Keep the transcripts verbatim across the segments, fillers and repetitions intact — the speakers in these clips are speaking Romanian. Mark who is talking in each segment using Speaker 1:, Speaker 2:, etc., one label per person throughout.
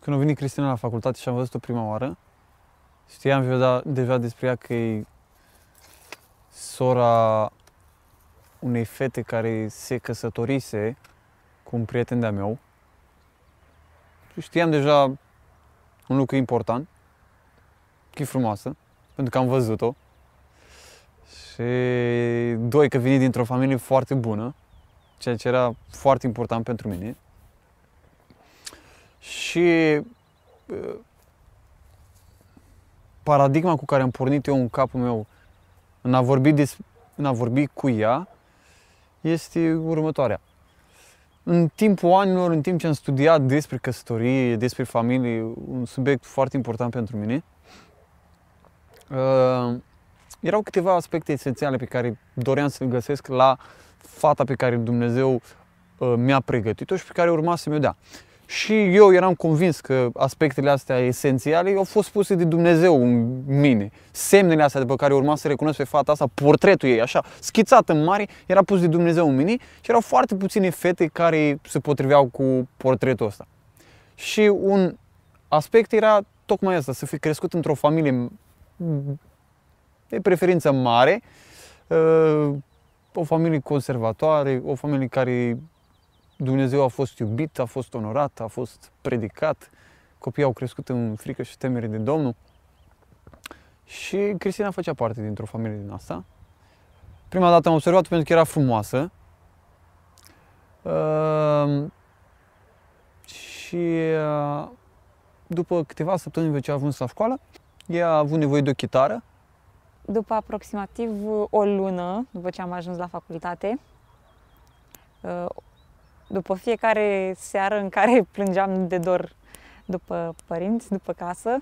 Speaker 1: Când a venit Cristina la facultate și am văzut-o prima oară, știam deja, deja despre ea că e sora unei fete care se căsătorise cu un prieten de-a meu. Știam deja un lucru important, că e frumoasă, pentru că am văzut-o. Și doi, că vine dintr-o familie foarte bună, ceea ce era foarte important pentru mine. Și paradigma cu care am pornit eu în capul meu în a vorbi, des, în a vorbi cu ea este următoarea. În timpul anilor, în timp ce am studiat despre căsătorie, despre familie, un subiect foarte important pentru mine, uh, erau câteva aspecte esențiale pe care doream să le găsesc la fata pe care Dumnezeu uh, mi-a pregătit-o și pe care urma să mi-o dea. Și eu eram convins că aspectele astea esențiale au fost puse de Dumnezeu în mine. Semnele astea de pe care urma să recunosc pe fata asta, portretul ei, așa, schițat în mare, era pus de Dumnezeu în mine și erau foarte puține fete care se potriveau cu portretul ăsta. Și un aspect era tocmai asta, să fi crescut într-o familie de preferință mare, o familie conservatoare, o familie care Dumnezeu a fost iubit, a fost onorat, a fost predicat, copiii au crescut în frică și temere de Domnul. Și Cristina făcea parte dintr-o familie din asta. Prima dată am observat pentru că era frumoasă. Uh, și uh, după câteva săptămâni după ce a ajuns la școală, ea a avut nevoie de o chitară.
Speaker 2: După aproximativ o lună, după ce am ajuns la facultate, uh, după fiecare seară în care plângeam de dor după părinți, după casă,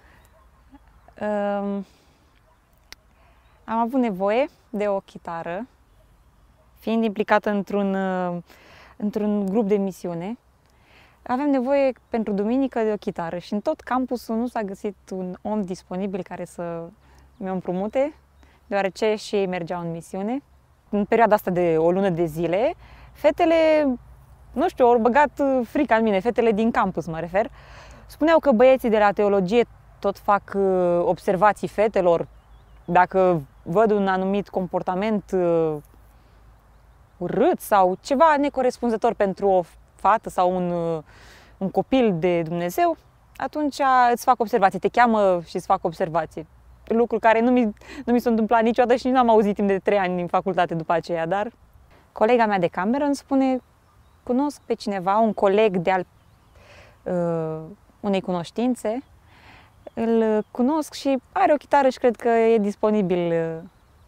Speaker 2: am avut nevoie de o chitară, fiind implicată într-un într-un grup de misiune. Aveam nevoie pentru duminică de o chitară și în tot campusul nu s-a găsit un om disponibil care să mi-o împrumute, deoarece și ei mergeau în misiune. În perioada asta de o lună de zile, fetele, nu știu, au băgat frica în mine, fetele din campus mă refer. Spuneau că băieții de la teologie tot fac observații fetelor, dacă văd un anumit comportament urât sau ceva necorespunzător pentru o fată sau un, un copil de Dumnezeu, atunci îți fac observații, te cheamă și îți fac observații. Lucru care nu mi, nu mi s-a întâmplat niciodată și nu am auzit timp de trei ani în facultate după aceea, dar colega mea de cameră îmi spune: cunosc pe cineva, un coleg de al uh, unei cunoștințe, îl cunosc și are o chitară și cred că e disponibil uh,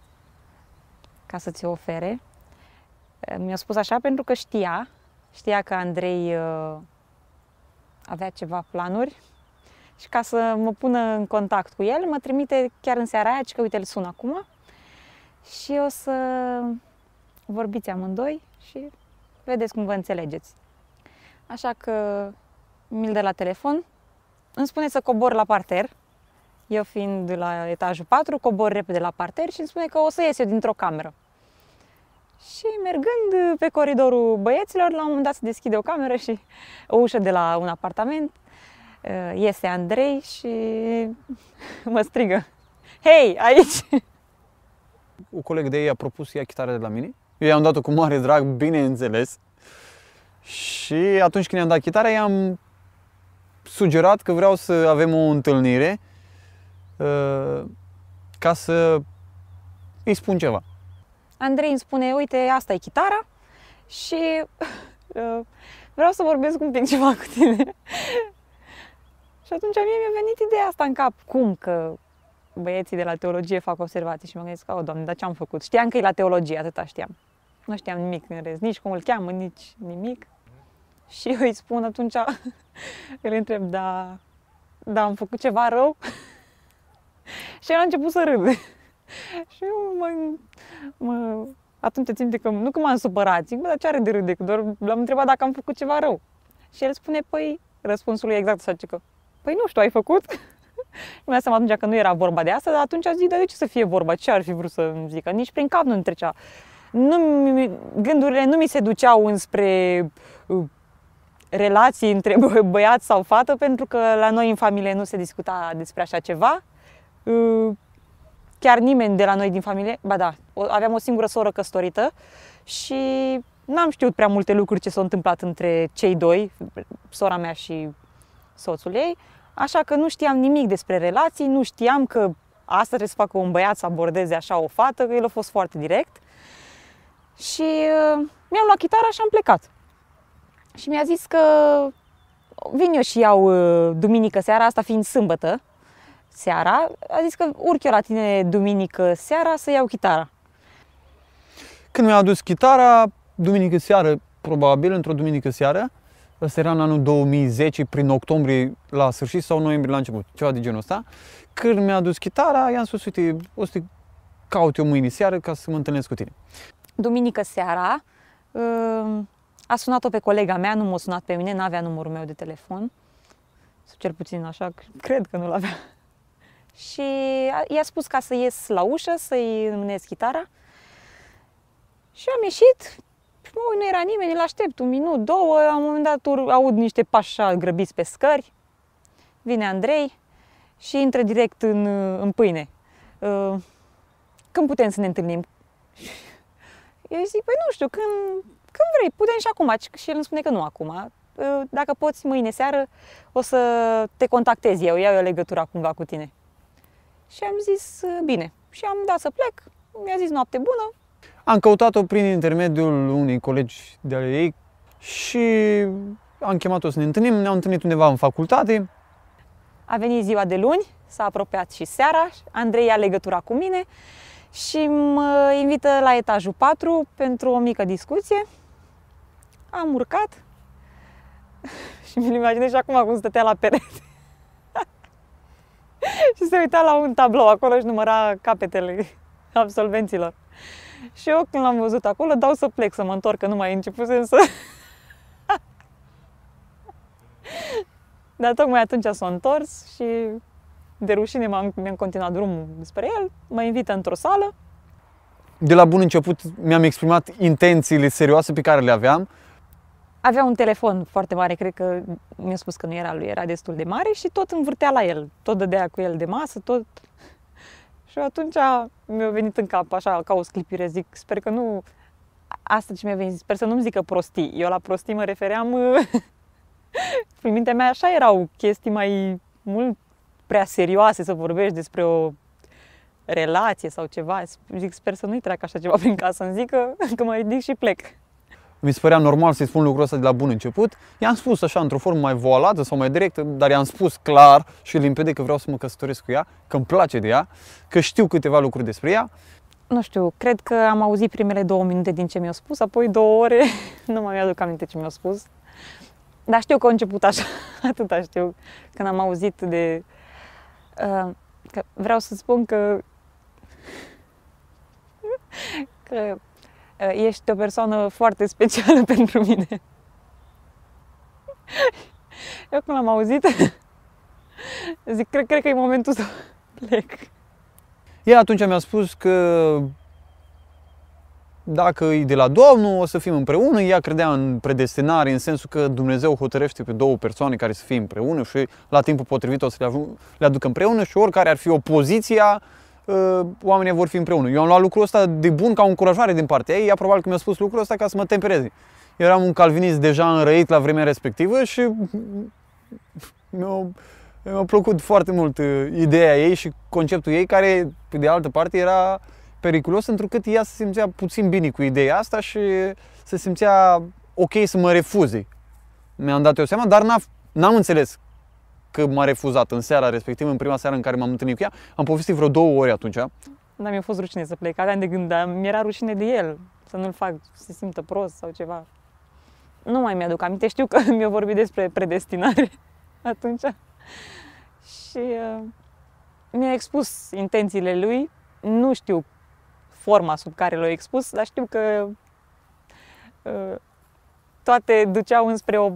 Speaker 2: ca să ți-o ofere. Mi-a spus așa pentru că știa, știa că Andrei uh, avea ceva planuri și ca să mă pună în contact cu el, mă trimite chiar în seara aia, că uite, îl sun acum și o să vorbiți amândoi și vedeți cum vă înțelegeți. Așa că mi-l dă la telefon, îmi spune să cobor la parter. Eu fiind la etajul patru, cobor repede la parter și îmi spune că o să ies eu dintr-o cameră. Și mergând pe coridorul băieților, la un moment dat se deschide o cameră și o ușă de la un apartament, iese Andrei și mă strigă: hei, aici!
Speaker 1: O colegă de ei a propus să ia chitară de la mine. Eu i-am dat-o cu mare drag, bineînțeles. Și atunci când i-am dat chitara, i-am sugerat că vreau să avem o întâlnire uh, ca să îi spun ceva.
Speaker 2: Andrei îmi spune: uite, asta e chitara și uh, vreau să vorbesc un pic ceva cu tine. Și atunci mie mi-a venit ideea asta în cap. Cum că băieții de la teologie fac observații? Și mă gândesc: o, Doamne, dar ce am făcut? Știam că e la teologie, atâta știam. Nu știam nimic în rest, nici cum îl cheamă, nici nimic. Și eu îi spun atunci, îl întreb: da, da, am făcut ceva rău? Și el a început să râde. Și eu mă, mă atunci țin de că, nu că m-am supărat, zic: bă, dar ce are de râde? Că doar l-am întrebat dacă am făcut ceva rău. Și el spune: păi, răspunsul lui e exact așa, că păi nu știu, ai făcut? Mi-am dat seama atunci că nu era vorba de asta, dar atunci zic: dar de ce să fie vorba? Ce ar fi vrut să-mi zică? Nici prin cap nu-mi trecea. Nu, gândurile nu mi se duceau înspre uh, relații între băiat sau fată, pentru că la noi în familie nu se discuta despre așa ceva. Chiar nimeni de la noi din familie, ba da, aveam o singură soră căsătorită și n-am știut prea multe lucruri ce s-au întâmplat între cei doi, sora mea și soțul ei, așa că nu știam nimic despre relații, nu știam că asta trebuie să facă un băiat să abordeze așa o fată, că el a fost foarte direct. Și uh, mi-am luat chitara și am plecat. Și mi-a zis că vin eu și iau uh, duminică seara, asta fiind sâmbătă seara, a zis că urc eu la tine duminică seara să iau chitara.
Speaker 1: Când mi-a adus chitara, duminică seară, probabil, într-o duminică seară, ăsta era în anul două mii zece, prin octombrie la sfârșit sau noiembrie la început, ceva de genul ăsta. Când mi-a adus chitara, i-am spus, uite, o să te caut eu mâine seară ca să mă întâlnesc cu tine.
Speaker 2: Duminică seara a sunat-o pe colega mea, nu m-a sunat pe mine, n-avea numărul meu de telefon. Sau cel puțin așa, cred că nu-l avea. Și i-a spus ca să ies la ușă, să-i înmânez chitara. Și am ieșit, mă, nu era nimeni, îl aștept un minut, două, la un moment dat aud niște pași așa grăbiți pe scări. Vine Andrei și intră direct în, în pâine. Când putem să ne întâlnim? Eu zic, păi nu știu, când, când vrei, putem și acum. Și el îmi spune că nu acum. Dacă poți, mâine seară o să te contactez eu, iau eu legătura cumva cu tine. Și am zis, bine. Și am dat să plec, mi-a zis noapte bună.
Speaker 1: Am căutat-o prin intermediul unui colegi de ale ei și am chemat-o să ne întâlnim. Ne-am întâlnit undeva în facultate.
Speaker 2: A venit ziua de luni, s-a apropiat și seara, Andrei ia legătura cu mine și mă invită la etajul patru pentru o mică discuție. Am urcat și mi-l imaginez și acum cum stătea la perete. Și se uita la un tablou acolo și număra capetele absolvenților. Și eu când l-am văzut acolo, dau să plec, să mă întorc, că nu mai începusem să... Dar tocmai atunci s-a întors și de rușine mi-am continuat drumul spre el, mă invită într-o sală.
Speaker 1: De la bun început mi-am exprimat intențiile serioase pe care le aveam.
Speaker 2: Avea un telefon foarte mare, cred că mi-a spus că nu era lui, era destul de mare și tot învârtea la el, tot dădea cu el de masă, tot... Și atunci mi-a venit în cap, așa, ca o sclipire, zic, sper că nu... Asta ce mi-a venit, sper să nu-mi zică prostii. Eu la prostii mă refeream... În mintea mea așa erau chestii mai mult prea serioase să vorbești despre o relație sau ceva. Zic, sper să nu-i treacă așa ceva prin casă, îmi zic că, că mă ridic și plec.
Speaker 1: Mi se părea normal să-i spun lucrul ăsta de la bun început. I-am spus așa, într-o formă mai voalată sau mai directă, dar i-am spus clar și limpede că vreau să mă căsătoresc cu ea, că îmi place de ea, că știu câteva lucruri despre ea.
Speaker 2: Nu știu, cred că am auzit primele două minute din ce mi-a spus, apoi două ore, nu mai aduc aminte ce mi-a spus. Dar știu că a început așa, atâta știu, când am auzit de... Uh, că vreau să spun că... că uh, ești o persoană foarte specială pentru mine. Eu când l-am auzit, zic, cred, cred că e momentul să plec.
Speaker 1: Ea atunci mi-a spus că dacă e de la Domnul, o să fim împreună. Ea credea în predestinare, în sensul că Dumnezeu hotărăște pe două persoane care să fie împreună și la timpul potrivit o să le, le aducă împreună și oricare ar fi opoziția, oamenii vor fi împreună. Eu am luat lucrul ăsta de bun ca o încurajare din partea ei. Ea probabil că mi-a spus lucrul ăsta ca să mă tempereze. Eu eram un calvinist deja înrăit la vremea respectivă și mi-a, mi-a plăcut foarte mult ideea ei și conceptul ei, care pe de altă parte era periculos, întrucât ea se simțea puțin bine cu ideea asta și se simțea ok să mă refuze. Mi-am dat eu seama, dar n-am înțeles că m-a refuzat în seara respectivă, în prima seară în care m-am întâlnit cu ea. Am povestit vreo două ori atunci.
Speaker 2: Dar mi-a fost rușine să plec, aveam de gând, dar mi-era rușine de el, să nu-l fac să se simtă prost sau ceva. Nu mai mi-aduc aminte, știu că mi-a vorbit despre predestinare atunci. Și uh, mi-a expus intențiile lui, nu știu forma sub care l-a expus, dar știu că uh, toate duceau înspre o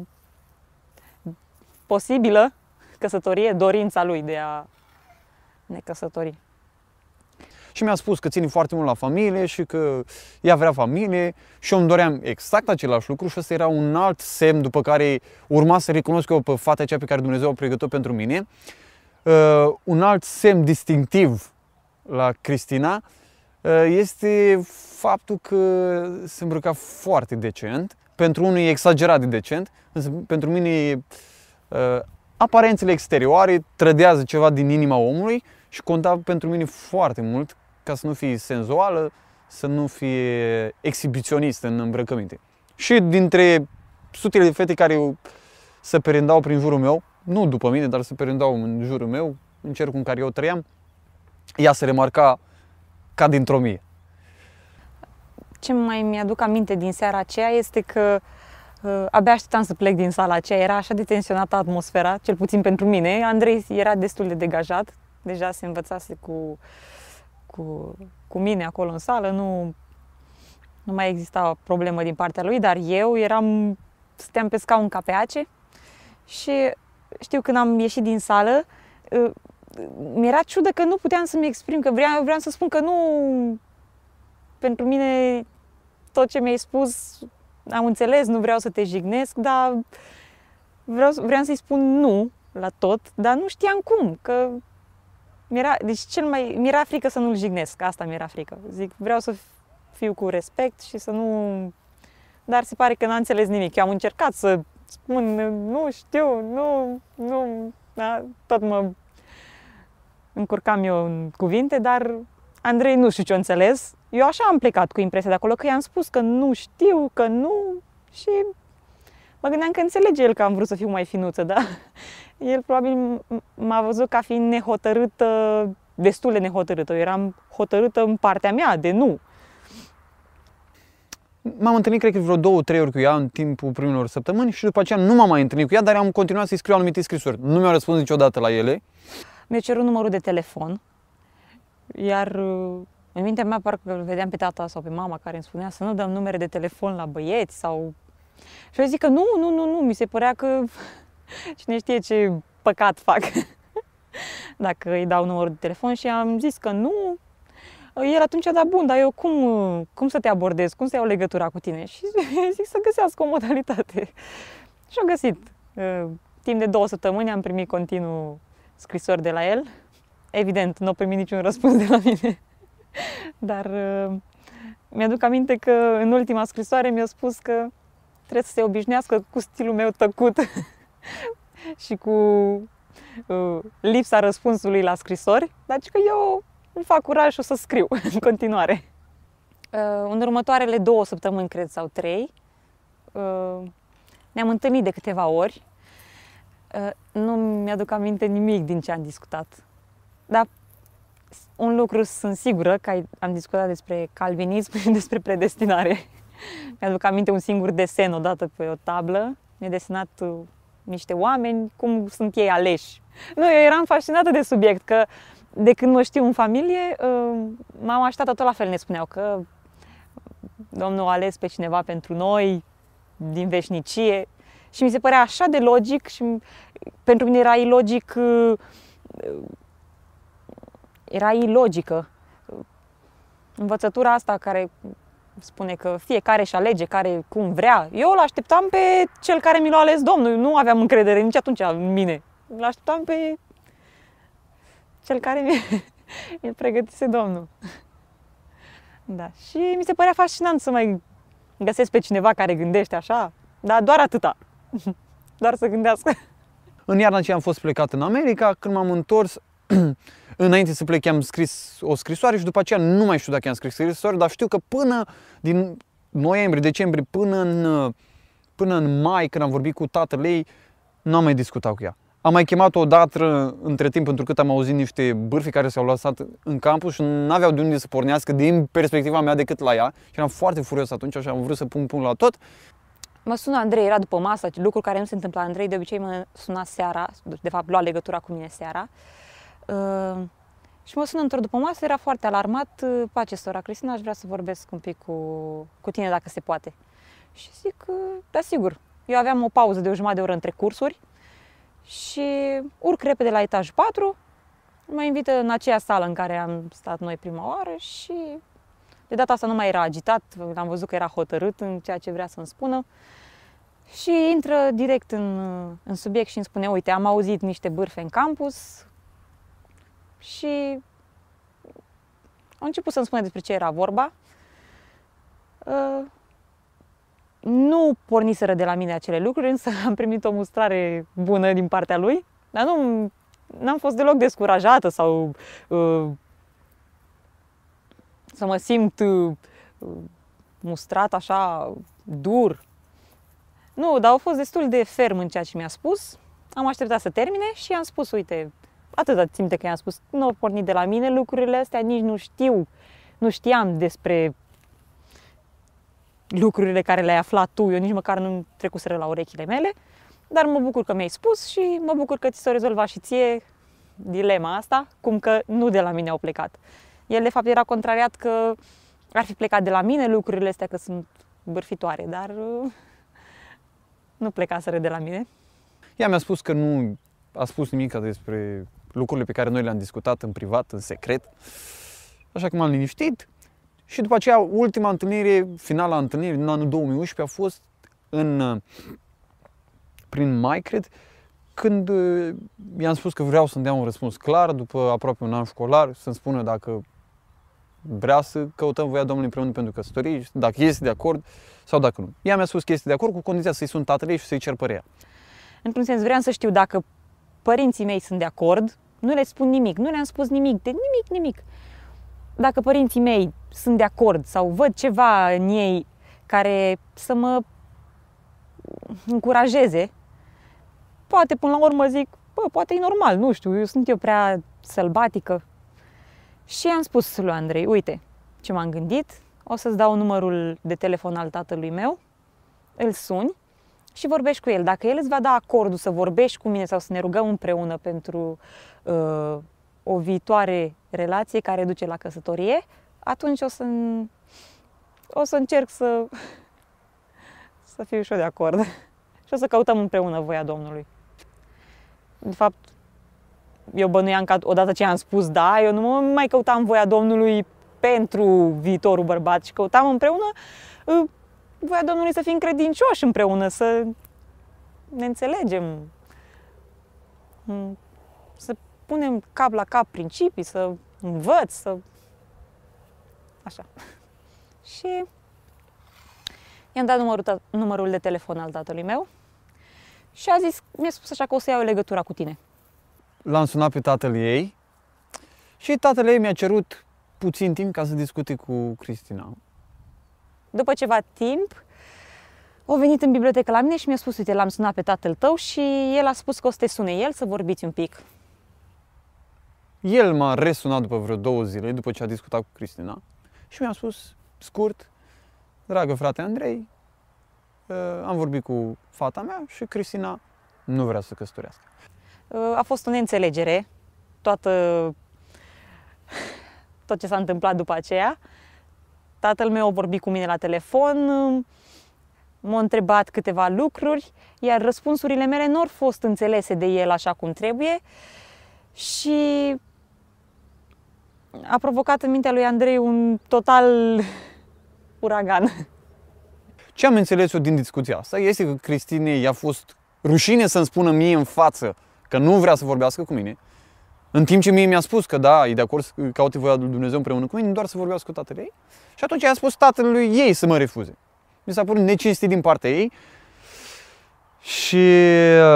Speaker 2: posibilă căsătorie, dorința lui de a ne căsători.
Speaker 1: și mi-a spus că ține foarte mult la familie și că ea vrea familie și eu îmi doream exact același lucru și ăsta era un alt semn după care urma să recunosc eu pe fata aceea pe care Dumnezeu a pregătit-o pentru mine. Uh, un alt semn distinctiv la Cristina uh, este faptul că se îmbrăca foarte decent. Pentru unul e exagerat de decent, însă pentru mine uh, aparențele exterioare trădează ceva din inima omului și conta pentru mine foarte mult ca să nu fie senzuală, să nu fie exhibiționistă în îmbrăcăminte. Și dintre sutele de fete care se perindau prin jurul meu, nu după mine, dar se perindau în jurul meu, în cercul în care eu trăiam, ea se remarca ca dintr-o mie.
Speaker 2: Ce mai mi-aduc aminte din seara aceea este că uh, abia așteptam să plec din sala aceea, era așa de tensionată atmosfera, cel puțin pentru mine. Andrei era destul de degajat, deja se învățase cu, cu, cu mine acolo în sală, nu, nu mai exista o problemă din partea lui, dar eu eram, stăteam pe scaun ca pe ace și știu când am ieșit din sală, uh, mi-era ciudă că nu puteam să-mi exprim, că vreau, vreau să spun că nu... Pentru mine, tot ce mi-ai spus, am înțeles, nu vreau să te jignesc, dar vreau, vreau să-i spun nu la tot, dar nu știam cum, că mi-era, deci cel mai, mi-era frică să nu-l jignesc, asta mi-era frică. Zic, vreau să fiu cu respect și să nu... Dar se pare că n-a înțeles nimic. Eu am încercat să spun, nu știu, nu, nu, da, tot mă încurcam eu în cuvinte, dar Andrei nu știu ce a înțeles. Eu așa am plecat cu impresia de acolo, că i-am spus că nu știu, că nu și mă gândeam că înțelege el că am vrut să fiu mai finuță, dar el probabil m-a văzut ca fiind nehotărâtă, destul de nehotărâtă. Eu eram hotărâtă în partea mea de nu.
Speaker 1: M-am întâlnit, cred că vreo două, trei ori cu ea în timpul primilor săptămâni și după aceea nu m-am mai întâlnit cu ea, dar am continuat să-i scriu anumite scrisori. Nu mi-a răspuns niciodată la ele.
Speaker 2: Mi-a cerut numărul de telefon, iar în mintea mea parcă îl vedeam pe tata sau pe mama care îmi spunea să nu dăm numere de telefon la băieți sau... Și eu zic că nu, nu, nu, nu, mi se părea că cine știe ce păcat fac dacă îi dau numărul de telefon și am zis că nu. El atunci a dat bun, dar eu cum, cum să te abordez, cum să iau legătura cu tine? Și zic să găsească o modalitate. Și am găsit. Timp de două săptămâni am primit continuu scrisori de la el. Evident, nu au primit niciun răspuns de la mine. Dar uh, mi-aduc aminte că în ultima scrisoare mi-a spus că trebuie să se obișnuiască cu stilul meu tăcut și cu uh, lipsa răspunsului la scrisori, dar că eu îmi fac curaj și o să scriu în continuare. Uh, în următoarele două săptămâni, cred, sau trei, uh, ne-am întâlnit de câteva ori. Uh, nu mi-aduc aminte nimic din ce am discutat. Dar un lucru sunt sigură, că am discutat despre calvinism și despre predestinare. Mi-aduc aminte un singur desen odată pe o tablă. Mi-a desenat niște oameni, cum sunt ei aleși. Nu, eu eram fascinată de subiect, că de când mă știu în familie, mama și tata tot la fel ne spuneau că Domnul a ales pe cineva pentru noi, din veșnicie. Și mi se părea așa de logic și pentru mine era ilogic, era ilogică. Învățătura asta care spune că fiecare își alege care cum vrea. Eu îl așteptam pe cel care mi l-a ales Domnul. Nu aveam încredere nici atunci în mine. Îl așteptam pe cel care mi-l pregătise Domnul. Da. Și mi se părea fascinant să mai găsesc pe cineva care gândește așa, dar doar atâta. Doar să gândească.
Speaker 1: În iarna aceea am fost plecat în America. Când m-am întors, înainte să plec, am scris o scrisoare și după aceea nu mai știu dacă am scris scrisoare, dar știu că până din noiembrie, decembrie, până în, până în mai, când am vorbit cu tatăl ei, nu am mai discutat cu ea. Am mai chemat-o odată între timp, pentru că am auzit niște bârfi care s-au lăsat în campus și nu aveau de unde să pornească din perspectiva mea decât la ea. Și eram foarte furios atunci și am vrut să pun punct la tot.
Speaker 2: Mă sună Andrei, era după masă, lucru care nu se întâmpla. Andrei de obicei mă suna seara, de fapt lua legătura cu mine seara. Uh, și mă sună într-o după masă, era foarte alarmat. Pace, sora Cristina, aș vrea să vorbesc un pic cu, cu tine dacă se poate. Și zic, da, sigur. Eu aveam o pauză de o jumătate de oră între cursuri și urc repede la etajul patru Mă invită în aceea sală în care am stat noi prima oară și de data asta nu mai era agitat, am văzut că era hotărât în ceea ce vrea să-mi spună. Și intră direct în, în subiect și îmi spune, uite, am auzit niște bârfe în campus și au început să-mi spună despre ce era vorba. Uh, nu porniseră de la mine acele lucruri, însă am primit o mustrare bună din partea lui, dar nu n-am fost deloc descurajată sau uh, să mă simt uh, mustrat așa dur. Nu, dar au fost destul de ferm în ceea ce mi-a spus. Am așteptat să termine și i-am spus, uite, atâta simte că i-am spus, nu au pornit de la mine lucrurile astea, nici nu știu, nu știam despre lucrurile care le-ai aflat tu, eu nici măcar nu trecuseră la urechile mele, dar mă bucur că mi-ai spus și mă bucur că ți s-o rezolva și ție dilema asta, cum că nu de la mine au plecat. El, de fapt, era contrariat că ar fi plecat de la mine lucrurile astea, că sunt bârfitoare, dar uh, nu plecaseră de la mine.
Speaker 1: Ea mi-a spus că nu a spus nimic despre lucrurile pe care noi le-am discutat în privat, în secret, așa că m-am liniștit. Și după aceea, ultima întâlnire, finala întâlnirii din anul două mii unsprezece a fost în, prin mai, cred, când i-am spus că vreau să-mi dea un răspuns clar după aproape un an școlar, să-mi spună dacă vrea să căutăm voia Domnului împreună pentru căsătorie, dacă este de acord sau dacă nu. Ea mi-a spus că este de acord cu condiția să-i sun tatăl ei și să-i cer părerea.
Speaker 2: Într-un sens, vreau să știu dacă părinții mei sunt de acord, nu le spun nimic, nu le-am spus nimic, de nimic, nimic. Dacă părinții mei sunt de acord sau văd ceva în ei care să mă încurajeze, poate până la urmă zic, bă, poate e normal, nu știu, eu sunt eu prea sălbatică. Și am spus lui Andrei, uite ce m-am gândit, o să-ți dau numărul de telefon al tatălui meu, îl suni și vorbești cu el. Dacă el îți va da acordul să vorbești cu mine sau să ne rugăm împreună pentru uh, o viitoare relație care duce la căsătorie, atunci o să, o să încerc să, să fiu și eu de acord și o să căutăm împreună voia Domnului. De fapt, eu bănuiam că odată ce am spus da, eu nu mai căutam voia Domnului pentru viitorul bărbat, și căutam împreună voia Domnului să fim credincioși împreună, să ne înțelegem, să punem cap la cap principii, să învăț, să... așa. Și i-am dat numărul, numărul de telefon al tatălui meu și a zis, mi-a spus așa că o să iau legătura cu tine.
Speaker 1: L-am sunat pe tatăl ei și tatăl ei mi-a cerut puțin timp ca să discute cu Cristina.
Speaker 2: După ceva timp, a venit în bibliotecă la mine și mi-a spus, uite, l-am sunat pe tatăl tău și el a spus că o să te sune el să vorbiți un pic.
Speaker 1: El m-a resunat după vreo două zile, după ce a discutat cu Cristina și mi-a spus, scurt, dragă frate Andrei, am vorbit cu fata mea și Cristina nu vrea să căsătorească.
Speaker 2: A fost o neînțelegere, toată, tot ce s-a întâmplat după aceea. Tatăl meu a vorbit cu mine la telefon, m-a întrebat câteva lucruri, iar răspunsurile mele nu au fost înțelese de el așa cum trebuie și a provocat în mintea lui Andrei un total uragan.
Speaker 1: Ce am înțeles eu din discuția asta este că Cristinei i-a fost rușine să-mi spună mie în față că nu vrea să vorbească cu mine, în timp ce mie mi-a spus că da, e de acord să caute voia lui Dumnezeu împreună cu mine, doar să vorbească cu tatăl ei. Și atunci i-a spus tatălui ei să mă refuze. Mi s-a părut necinstit din partea ei și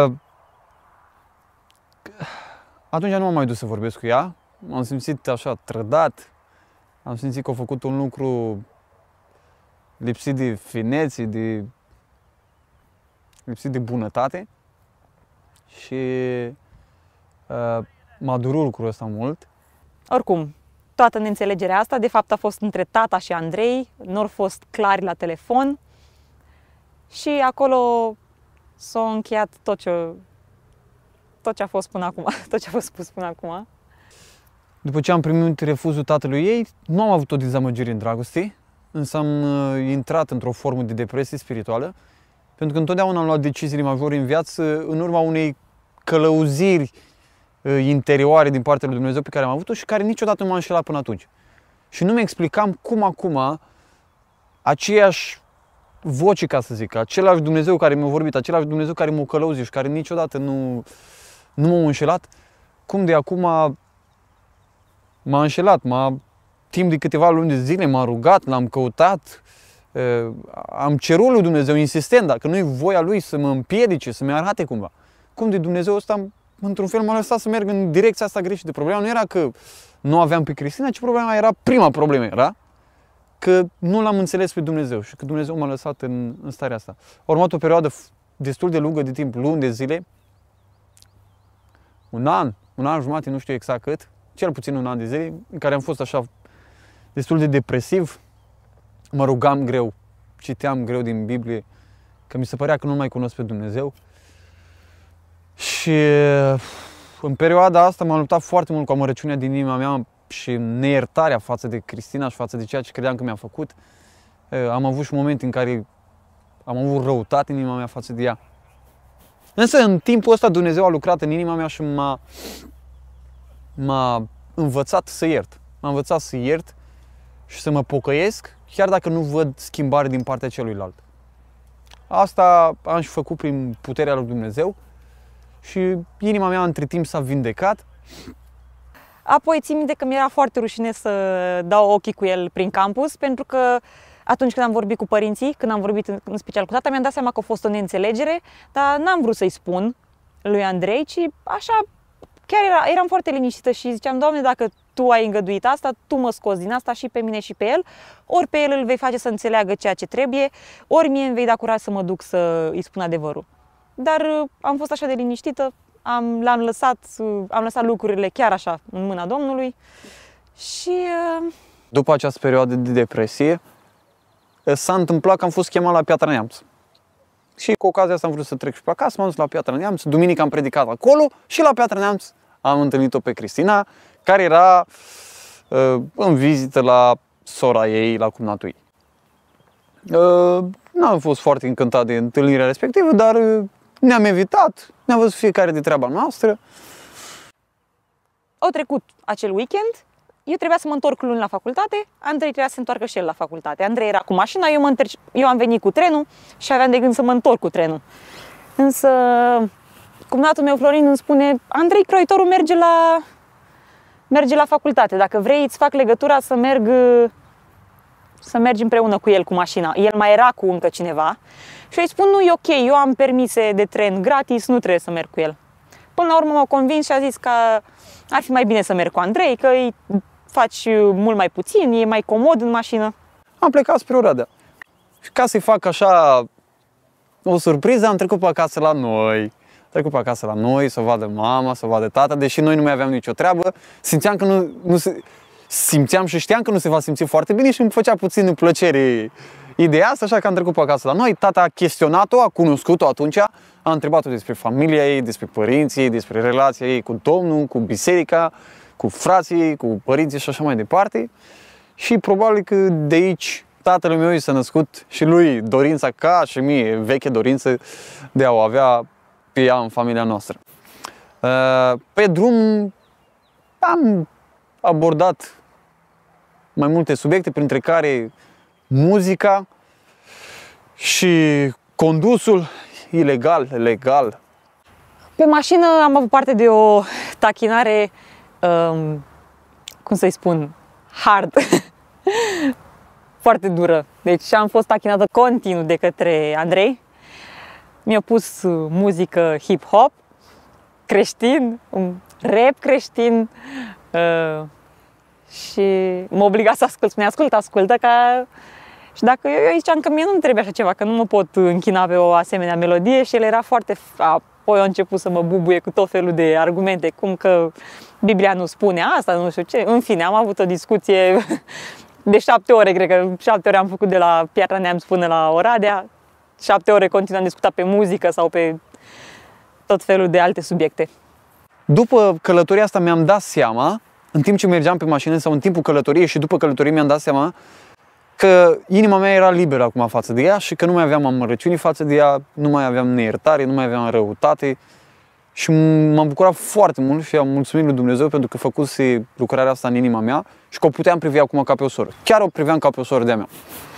Speaker 1: atunci nu m-am mai dus să vorbesc cu ea. M-am simțit așa trădat, am simțit că a făcut un lucru lipsit de finețe, de lipsit de bunătate și uh, m-a durut lucrul ăsta mult.
Speaker 2: Oricum, toată neînțelegerea asta, de fapt, a fost între tata și Andrei, nu au fost clari la telefon și acolo s-a încheiat tot ce, tot ce a fost până acum, tot ce a fost spus până acum.
Speaker 1: După ce am primit refuzul tatălui ei, nu am avut o dezamăgire în dragoste, însă am uh, intrat într-o formă de depresie spirituală, pentru că întotdeauna am luat deciziile majore în viață în urma unei călăuziri interioare din partea lui Dumnezeu pe care am avut-o și care niciodată nu m-a înșelat până atunci. Și nu mi explicam cum acum aceeași voce, ca să zic, același Dumnezeu care mi-a vorbit, același Dumnezeu care m-a călăuzit și care niciodată nu, nu m-a înșelat, cum de acum m-a înșelat, m-a, timp de câteva luni de zile m-a rugat, l-am căutat, am cerut lui Dumnezeu insistent, dacă nu-i voia Lui să mă împiedice, să-mi arate cumva. Cum de Dumnezeu ăsta, într-un fel, m-a lăsat să merg în direcția asta greșită. Problema nu era că nu aveam pe Cristina, ci problema era, prima problemă era că nu l-am înțeles pe Dumnezeu și că Dumnezeu m-a lăsat în, în starea asta. A urmat o perioadă destul de lungă de timp, luni de zile, un an, un an jumate, nu știu exact cât, cel puțin un an de zile, în care am fost așa destul de depresiv, mă rugam greu, citeam greu din Biblie, că mi se părea că nu mai cunosc pe Dumnezeu. Și în perioada asta m-am luptat foarte mult cu amărăciunea din inima mea și neiertarea față de Cristina și față de ceea ce credeam că mi-a făcut. Am avut și momente în care am avut răutate în inima mea față de ea. Însă în timpul ăsta Dumnezeu a lucrat în inima mea și m-a, m-a învățat să iert. M-a învățat să iert și să mă pocăiesc, chiar dacă nu văd schimbare din partea celuilalt. Asta am și făcut prin puterea lui Dumnezeu și inima mea între timp s-a vindecat.
Speaker 2: Apoi țin minte că mi-era foarte rușine să dau ochii cu el prin campus, pentru că atunci când am vorbit cu părinții, când am vorbit în special cu tata, mi-am dat seama că a fost o neînțelegere, dar n-am vrut să-i spun lui Andrei, ci așa, chiar era, eram foarte liniștită și ziceam, Doamne, dacă Tu ai îngăduit asta, Tu mă scoți din asta și pe mine și pe el, ori pe el îl vei face să înțeleagă ceea ce trebuie, ori mie îmi vei da curaj să mă duc să îi spun adevărul. Dar am fost așa de liniștită, am, l-am lăsat, am lăsat lucrurile chiar așa în mâna Domnului și...
Speaker 1: După această perioadă de depresie, s-a întâmplat că am fost chemat la Piatra Neamț. Și cu ocazia asta am vrut să trec și pe acasă, m-am dus la Piatra Neamț, duminică am predicat acolo și la Piatra Neamț am întâlnit-o pe Cristina, care era uh, în vizită la sora ei, la cumnatul ei. Uh, n-am fost foarte încântat de întâlnirea respectivă, dar uh, ne-am invitat, ne-am văzut fiecare de treaba noastră.
Speaker 2: Au trecut acel weekend, eu trebuia să mă întorc luni la facultate, Andrei trebuia să se întoarcă și el la facultate. Andrei era cu mașina, eu, mă întorc, eu am venit cu trenul și aveam de gând să mă întorc cu trenul. Însă cumnatul meu Florin îmi spune, Andrei, croitorul merge la, merge la facultate, dacă vrei îți fac legătura să merg, să mergi împreună cu el cu mașina. El mai era cu încă cineva și eu îi spun, nu, e ok, eu am permise de tren gratis, nu trebuie să merg cu el. Până la urmă m-au convins și a zis că ar fi mai bine să merg cu Andrei, că îi faci mult mai puțin, e mai comod în mașină.
Speaker 1: Am plecat spre Oradea. Și ca să-i fac așa o surpriză, am trecut pe acasă la noi. Am trecut pe acasă la noi, să vadă mama, să vadă tata, deși noi nu mai aveam nicio treabă. Simțeam că nu, nu se, simțeam și știam că nu se va simți foarte bine și îmi făcea puțin plăcere ideea asta, așa că am trecut pe acasă la noi. Tata a chestionat-o, a cunoscut-o atunci, a întrebat-o despre familia ei, despre părinții ei, despre relația ei cu Domnul, cu biserica, cu frații, cu părinții și așa mai departe. Și probabil că de aici tatăl meu i s-a născut și lui dorința, ca și mie, veche dorință de a o avea pe ea în familia noastră. Pe drum am abordat mai multe subiecte, printre care muzica și condusul ilegal, legal.
Speaker 2: Pe mașină am avut parte de o tachinare, um, cum să-i spun, hard, foarte dură. Deci am fost tachinată continuu de către Andrei. Mi-a pus muzică hip-hop, creștin, un rap creștin uh, și m-a obligat să ascult. Spunea, ascultă, ascultă, ca... Și dacă eu, eu ziceam că mie nu-mi trebuie așa ceva, că nu mă pot închina pe o asemenea melodie și el era foarte... Apoi a început să mă bubuie cu tot felul de argumente, cum că Biblia nu spune asta, nu știu ce. În fine, am avut o discuție de șapte ore, cred că șapte ore am făcut de la Piatra Neamț până la Oradea. Șapte ore continuam discutat pe muzică sau pe tot felul de alte subiecte.
Speaker 1: După călătoria asta mi-am dat seama, în timp ce mergeam pe mașină sau în timpul călătoriei și după călătorie mi-am dat seama că inima mea era liberă acum față de ea și că nu mai aveam amărăciuni față de ea, nu mai aveam neiertare, nu mai aveam răutate Și m-am bucurat foarte mult și am mulțumit lui Dumnezeu pentru că făcuse lucrarea asta în inima mea și că o puteam privi acum ca pe o soră. Chiar o priveam ca pe o soră de-a mea.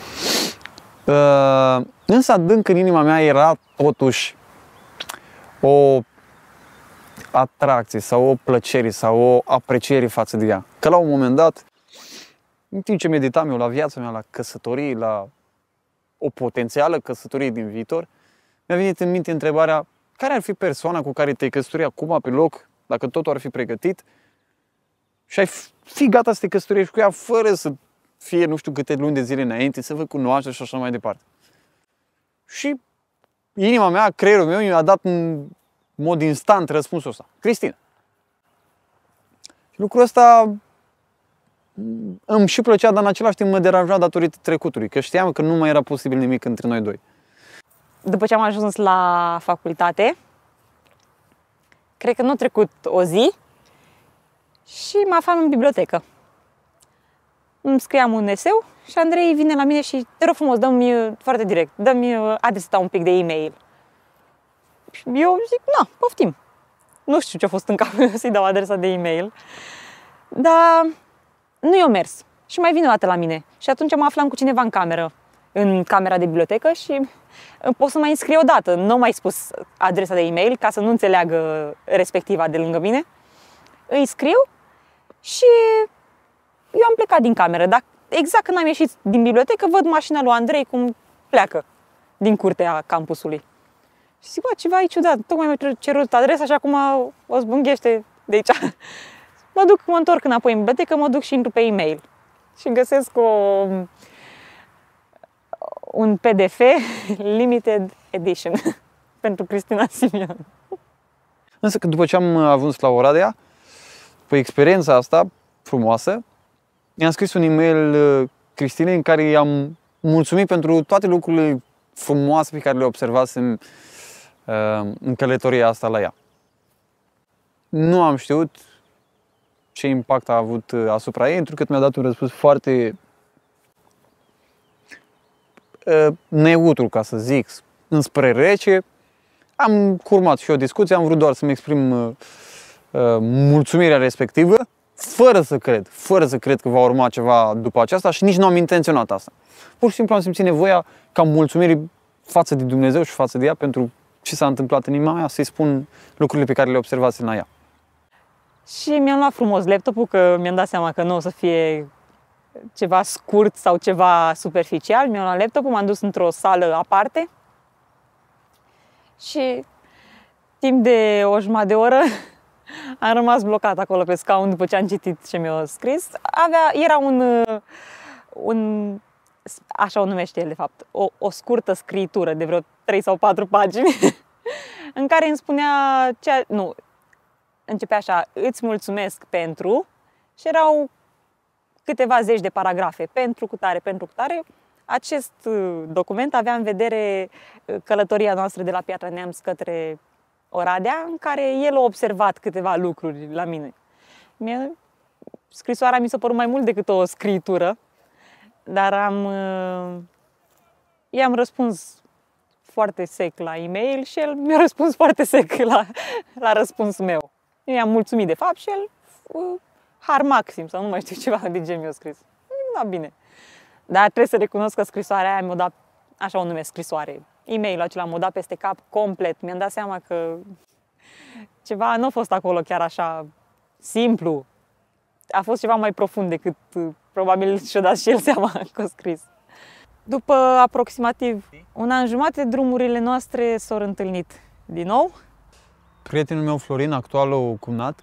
Speaker 1: Uh, însă adânc în inima mea era totuși o atracție sau o plăcere sau o apreciere față de ea. Că la un moment dat, în timp ce meditam eu la viața mea, la căsătorie, la o potențială căsătorie din viitor, mi-a venit în minte întrebarea: care ar fi persoana cu care te-ai căsători acum pe loc, dacă totul ar fi pregătit și ai fi gata să te căsătorești cu ea fără să fie nu știu câte luni de zile înainte, să vă cunoaște și așa mai departe. Și inima mea, creierul meu mi-a dat în mod instant răspunsul ăsta: Cristina. Și lucrul ăsta îmi și plăcea, dar în același timp mă deranja datorită trecutului, că știam că nu mai era posibil nimic între noi doi.
Speaker 2: După ce am ajuns la facultate, cred că nu a trecut o zi și mă aflam în bibliotecă. Îmi scriam un eseu și Andrei vine la mine și: te rog frumos, dă-mi foarte direct, dă-mi adresa ta un pic de e-mail. Și eu zic: na, poftim. Nu știu ce a fost în capul meu să-i dau adresa de e-mail, dar nu i-a mers. Și mai vine o dată la mine. Și atunci mă aflam cu cineva în cameră, în camera de bibliotecă și pot să mai înscriu o dată. Nu am mai spus adresa de e-mail ca să nu înțeleagă respectiva de lângă mine. Îi scriu și eu am plecat din cameră. Dar exact când am ieșit din bibliotecă, văd mașina lui Andrei cum pleacă din curtea campusului. Și zic: bă, ceva e ciudat, tocmai mi-a cerut adresa și acum o zbunghește de aici. Mă duc, mă întorc înapoi în bibliotecă, mă duc și intru pe e-mail. Și găsesc o, un P D F limited edition pentru Cristina Simion.
Speaker 1: Însă că după ce am ajuns la Oradea, pe experiența asta frumoasă, i-am scris un e-mail Cristinei în care i-am mulțumit pentru toate lucrurile frumoase pe care le observasem în călătoria asta la ea. Nu am știut ce impact a avut asupra ei, pentru că mi-a dat un răspuns foarte neutru, ca să zic, înspre rece. Am curmat și o discuție, am vrut doar să-mi exprim mulțumirea respectivă, fără să cred, fără să cred că va urma ceva după aceasta și nici nu am intenționat asta. Pur și simplu am simțit nevoia ca mulțumiri față de Dumnezeu și față de ea pentru ce s-a întâmplat în inima mea, să-i spun lucrurile pe care le observasem la ea.
Speaker 2: Și mi-am luat frumos laptopul, că mi-am dat seama că nu o să fie ceva scurt sau ceva superficial. Mi-am luat laptopul, m-am dus într-o sală aparte și timp de o jumătate de oră am rămas blocat acolo pe scaun după ce am citit ce mi-a scris. Avea, era un, un, așa o numește el de fapt, o, o scurtă scritură de vreo trei sau patru pagini în care îmi spunea, cea, nu, începea așa: îți mulțumesc pentru, și erau câteva zeci de paragrafe, pentru cutare, pentru cutare. Acest document avea în vedere călătoria noastră de la Piatra Neamț către Oradea, în care el a observat câteva lucruri la mine. Mie, scrisoarea mi s-a părut mai mult decât o scritură, dar am, i-am răspuns foarte sec la e-mail și el mi-a răspuns foarte sec la, la răspunsul meu. Eu i-am mulțumit de fapt și el, uh, har maxim, sau nu mai știu, ceva de gen mi-a scris. Da, bine. Dar trebuie să recunosc că scrisoarea aia mi-a dat, așa o numesc, scrisoare. E-mailul acela m-a dat peste cap complet. Mi-am dat seama că ceva nu a fost acolo chiar așa simplu. A fost ceva mai profund decât probabil și-a dat și el seama că a scris. După aproximativ un an jumate, drumurile noastre s-au întâlnit din nou.
Speaker 1: Prietenul meu, Florin, actualul cumnat,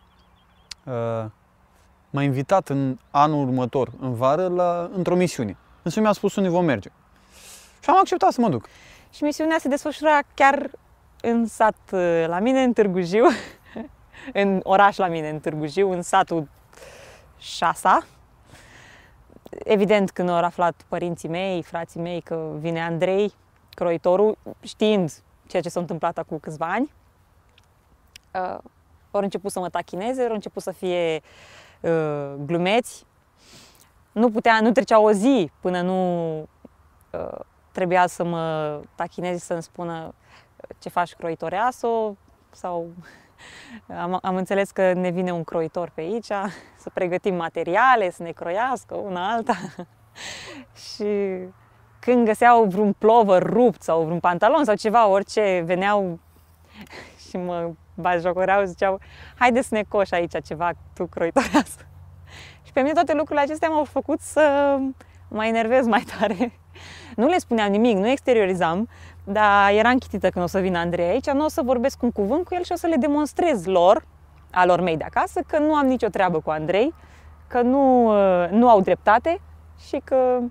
Speaker 1: m-a invitat în anul următor, în vară, la, într-o misiune. Însă mi-a spus unde vom merge. Și am acceptat să mă duc.
Speaker 2: Și misiunea se desfășura chiar în sat la mine, în Târgu Jiu, în oraș la mine, în Târgu Jiu, în satul Șasa. Evident, când au aflat părinții mei, frații mei, că vine Andrei, croitorul, știind ceea ce s-a întâmplat acum câțiva ani, uh, au început să mă tachineze, au început să fie uh, glumeți. Nu putea, nu trecea o zi până nu uh, trebuia să mă tachineze, să-mi spună: ce faci, croitoreaso? Sau Am, am înțeles că ne vine un croitor pe aici, să pregătim materiale, să ne croiască una alta. Și când găseau vreun plover rupt sau vreun pantalon sau ceva, orice, veneau și mă batjocoreau, ziceau: haide să ne coși aici ceva, tu croitoreasă. Și pe mine toate lucrurile acestea m-au făcut să mă enervez mai tare. Nu le spuneam nimic, nu exteriorizam, dar eram chitită când o să vină Andrei aici, nu o să vorbesc un cuvânt cu el și o să le demonstrez lor, alor mei de acasă, că nu am nicio treabă cu Andrei, că nu, nu au dreptate și că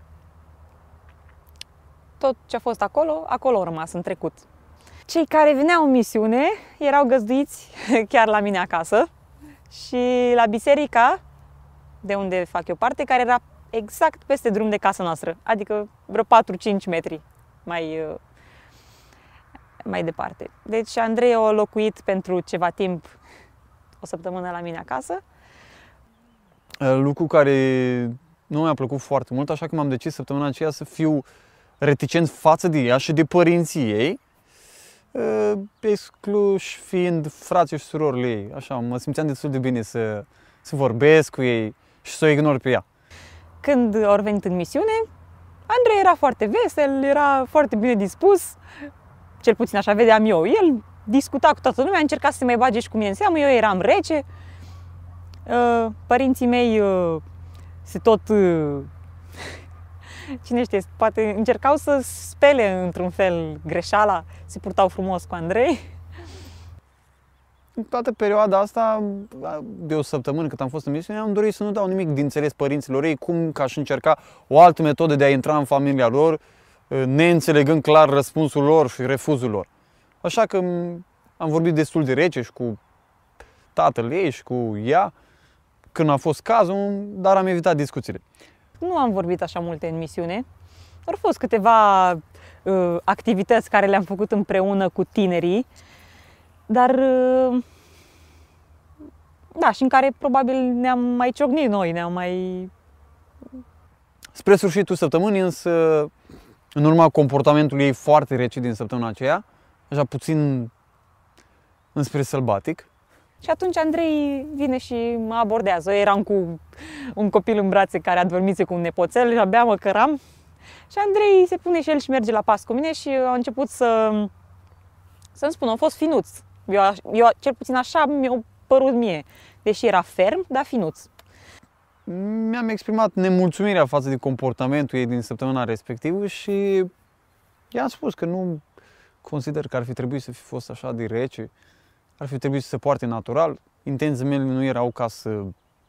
Speaker 2: tot ce a fost acolo, acolo a rămas în trecut. Cei care veneau în misiune erau găzduiți chiar la mine acasă și la biserica de unde fac eu parte, care era exact peste drum de casa noastră, adică vreo patru-cinci metri mai, mai departe. Deci Andrei a locuit pentru ceva timp, o săptămână la mine acasă.
Speaker 1: Lucru care nu mi-a plăcut foarte mult, așa că m-am decis săptămâna aceea să fiu reticent față de ea și de părinții ei, excluși fiind frații și surorile ei. Așa, mă simțeam destul de bine să, să vorbesc cu ei și să o ignor pe ea.
Speaker 2: Când au venit în misiune, Andrei era foarte vesel, era foarte bine dispus, cel puțin așa vedeam eu. El discuta cu toată lumea, încerca să se mai bage și cu mine în seamă, eu eram rece. Părinții mei se tot, cine știe, poate încercau să spele într-un fel greșeala, se purtau frumos cu Andrei.
Speaker 1: În toată perioada asta, de o săptămână cât am fost în misiune, am dorit să nu dau nimic de înțeles părinților ei, cum că aș încerca o altă metodă de a intra în familia lor, neînțelegând clar răspunsul lor și refuzul lor. Așa că am vorbit destul de rece și cu tatăl ei și cu ea, când a fost cazul, dar am evitat discuțiile.
Speaker 2: Nu am vorbit așa multe în misiune. Au fost câteva uh, activități care le-am făcut împreună cu tinerii, dar uh, da, și în care probabil ne-am mai ciocnit noi, ne-am mai...
Speaker 1: Spre sfârșitul săptămânii, însă, în urma comportamentului ei foarte rece din săptămâna aceea, așa puțin înspre sălbatic.
Speaker 2: Și atunci Andrei vine și mă abordează. Eu eram cu un copil în brațe care adormise cu un nepoțel și abia mă căram. Și Andrei se pune și el și merge la pas cu mine și a început să, să-mi spună, a fost finuț. Eu, eu, cel puțin așa mi-a părut mie, deși era ferm, dar finuț.
Speaker 1: Mi-am exprimat nemulțumirea față de comportamentul ei din săptămâna respectivă și i-am spus că nu consider că ar fi trebuit să fi fost așa de rece, ar fi trebuit să se poarte natural. Intențiile mele nu erau ca să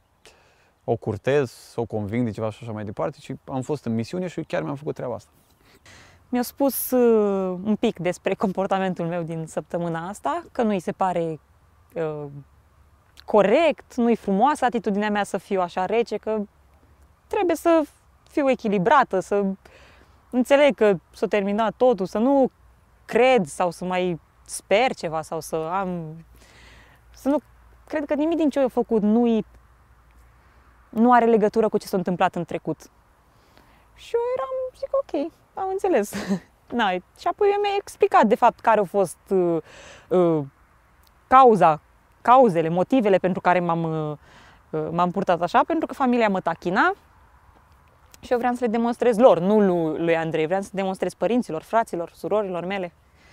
Speaker 1: o curtez, să o conving de ceva și așa mai departe, ci am fost în misiune și chiar mi-am făcut treaba asta.
Speaker 2: Mi-a spus uh, un pic despre comportamentul meu din săptămâna asta, că nu îi se pare uh, corect, nu-i frumoasă atitudinea mea să fiu așa rece, că trebuie să fiu echilibrată, să înțeleg că s-a terminat totul, să nu cred sau să mai sper ceva sau să am... să nu cred că nimic din ce eu făcut nu nu are legătură cu ce s-a întâmplat în trecut. Și eu eram, zic, ok, am înțeles. Na, și apoi eu mi-a explicat de fapt care au fost uh, uh, cauza, cauzele, motivele pentru care m-am, uh, m-am purtat așa, pentru că familia mă tachina și eu vreau să le demonstrez lor, nu lui, lui Andrei, vreau să demonstrez părinților, fraților, surorilor mele.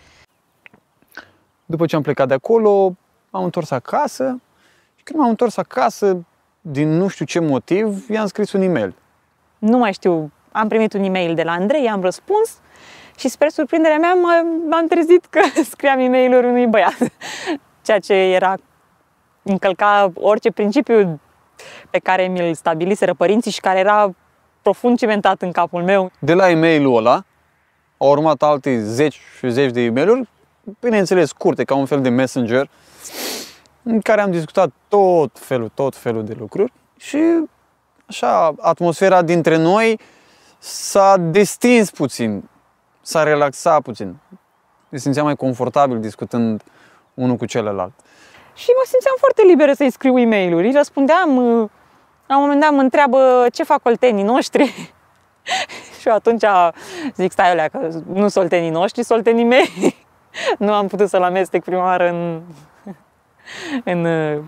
Speaker 1: După ce am plecat de acolo, m-am întors acasă și când m-am întors acasă, din nu știu ce motiv, i-am scris un e-mail.
Speaker 2: Nu mai știu, am primit un e-mail de la Andrei, i-am răspuns și spre surprinderea mea m-am trezit că scriam e-mail-uri unui băiat. Ceea ce era, încălca orice principiu pe care mi-l stabiliseră părinții și care era profund cimentat în capul meu.
Speaker 1: De la e-mailul ăla au urmat alte zeci și zeci de e-mailuri, bineînțeles scurte, ca un fel de messenger, în care am discutat tot felul, tot felul de lucruri și așa, atmosfera dintre noi s-a destins puțin, s-a relaxat puțin. Ne simțeam mai confortabil discutând unul cu celălalt.
Speaker 2: Și mă simțeam foarte liberă să-i scriu e-mail-uri. Răspundeam, la un moment dat mă întreabă ce fac oltenii noștri. Și eu atunci zic, stai alea, că nu sunt oltenii noștri, sunt oltenii mei. Nu am putut să-l amestec prima oară în, în uh,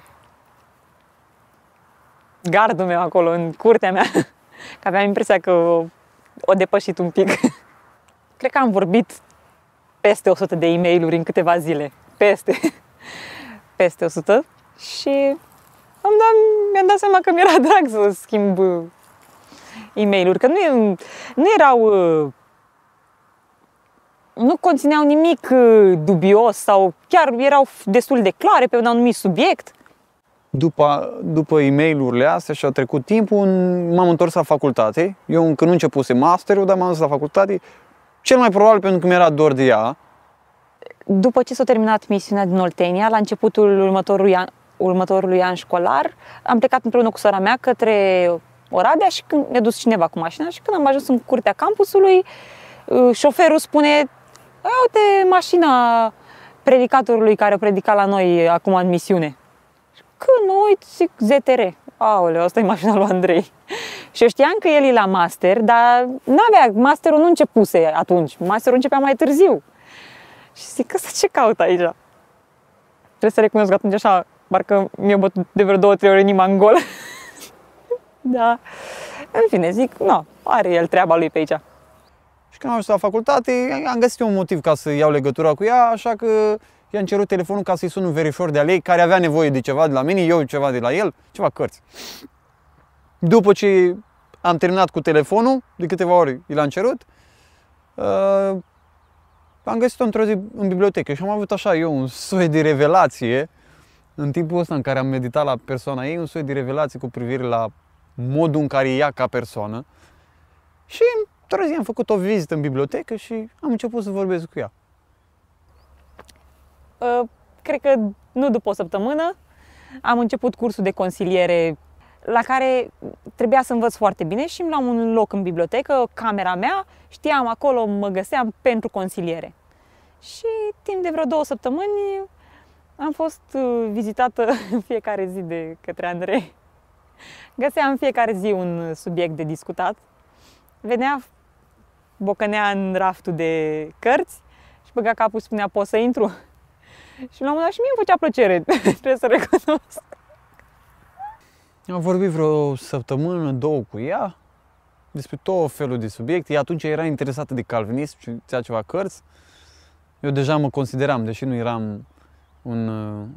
Speaker 2: gardul meu acolo, în curtea mea, că aveam impresia că o, o depășit un pic. Cred că am vorbit peste o sută de e-mail-uri în câteva zile. Peste. Peste o sută. Și am dat, mi-am dat seama că mi-era drag să schimb e-mail-uri, că nu, nu erau, nu conțineau nimic dubios sau chiar erau destul de clare pe un anumit subiect.
Speaker 1: După, după e-mail-urile astea și a trecut timpul, m-am întors la facultate. Eu încă nu începuse masterul, dar m-am dus la facultate. Cel mai probabil pentru că mi-era dor de ea.
Speaker 2: După ce s-a terminat misiunea din Oltenia, la începutul următorului an, următorului an școlar, am plecat împreună cu sora mea către Oradea și când mi-a dus cineva cu mașina și când am ajuns în curtea campusului, șoferul spune: uite mașina predicatorului care a predicat la noi acum în misiune. Când mă uit, zic Z T R. Aoleu, asta e mașina lui Andrei. Și eu știam că el e la master, dar n-avea, masterul nu începuse atunci. Masterul începea mai târziu. Și zic, ăsta ce caut aici? Trebuie să recunosc că atunci așa, parcă mi-a bătut de vreo două, trei ori inima în gol. Da. În fine, zic, nu, are el treaba lui pe aici.
Speaker 1: Și când am ajuns la facultate, am găsit un motiv ca să iau legătura cu ea, așa că i-am cerut telefonul ca să-i sun un verișor de-a ei, care avea nevoie de ceva de la mine, eu ceva de la el, ceva cărți. După ce am terminat cu telefonul, de câteva ori i l-am cerut, uh, am găsit-o într-o zi în bibliotecă și am avut așa eu un soi de revelație în timpul ăsta în care am meditat la persoana ei, un soi de revelație cu privire la modul în care e ea ca persoană. Și într-o zi am făcut o vizită în bibliotecă și am început să vorbesc cu ea.
Speaker 2: Uh, cred că nu după o săptămână am început cursul de consiliere la care trebuia să învăț foarte bine și îmi luam un loc în bibliotecă, camera mea, știam acolo, mă găseam pentru consiliere. Și timp de vreo două săptămâni am fost vizitată în fiecare zi de către Andrei. Găseam în fiecare zi un subiect de discutat. Venea, bocănea în raftul de cărți și băga capul și spunea: pot să intru? Și la un moment dat și mie îmi făcea plăcere, trebuie să recunosc.
Speaker 1: Am vorbit vreo săptămână, două cu ea despre tot felul de subiecte. Ea atunci era interesată de calvinism și ția ceva cărți. Eu deja mă consideram, deși nu eram un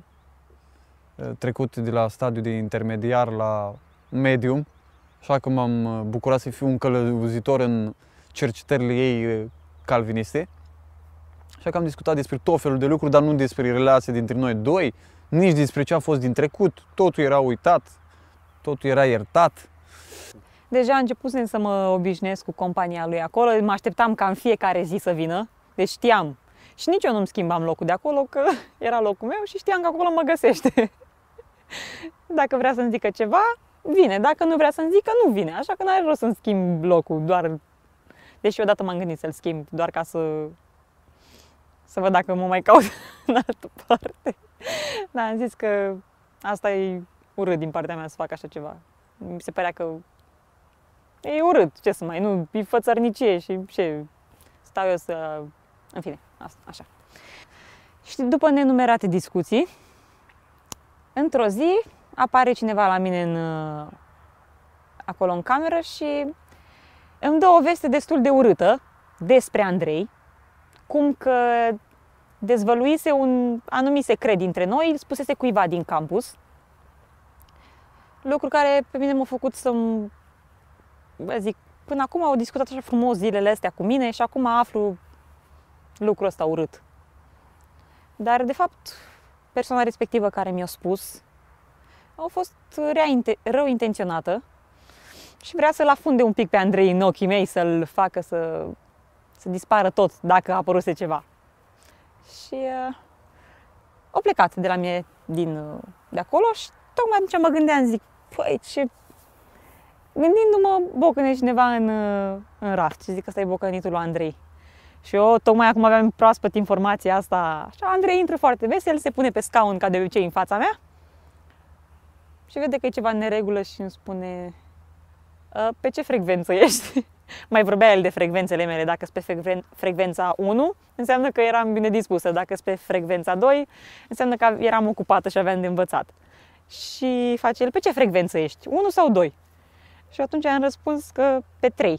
Speaker 1: uh, trecut de la stadiu de intermediar la medium, așa că m-am bucurat să fiu un călăuzitor în cercetările ei calviniste. Așa că am discutat despre tot felul de lucruri, dar nu despre relația dintre noi doi, nici despre ce a fost din trecut. Totul era uitat, totul era iertat.
Speaker 2: Deja începusem să mă obișnuiesc cu compania lui acolo, mă așteptam ca în fiecare zi să vină, deci știam. Și nici eu nu-mi schimbam locul de acolo, că era locul meu și știam că acolo mă găsește. Dacă vrea să-mi zică ceva, vine. Dacă nu vrea să-mi zică, nu vine. Așa că n-are rost să-mi schimb locul, doar... Deși odată m-am gândit să-l schimb, doar ca să... să văd dacă mă mai caut în altă parte. Dar am zis că asta e urât din partea mea să fac așa ceva. Mi se părea că e urât, ce să mai, nu, e fățărnicie și ce, stau eu să... În fine, asta, așa. Și după nenumerate discuții, într-o zi apare cineva la mine în, acolo în cameră și îmi dă o veste destul de urâtă despre Andrei, cum că dezvăluise un anumit secret dintre noi, îl spusese cuiva din campus, lucru care pe mine m-a făcut să-mi, zic, până acum au discutat așa frumos zilele astea cu mine și acum aflu lucrul ăsta urât. Dar, de fapt, persoana respectivă care mi-a spus a fost rea, rău intenționată și vrea să-l afunde un pic pe Andrei în ochii mei, să-l facă să, să dispară tot dacă a apăruse ceva. Și uh, a plecat de la mine din, uh, de acolo și tocmai atunci mă gândeam, zic, păi ce... Gândindu-mă, bocăne cineva în, în raft și zic că ăsta e bocănitul lui Andrei. Și eu tocmai acum aveam proaspăt informația asta. Și Andrei intră foarte vesel, se pune pe scaun ca de obicei în fața mea și vede că e ceva în neregulă și îmi spune: pe ce frecvență ești? mai vorbea el de frecvențele mele. Dacă sunt pe frecvența unu, înseamnă că eram bine dispusă. Dacă sunt pe frecvența doi, înseamnă că eram ocupată și aveam de învățat. Și face el, pe ce frecvență ești? unu sau doi? Și atunci am răspuns că pe trei.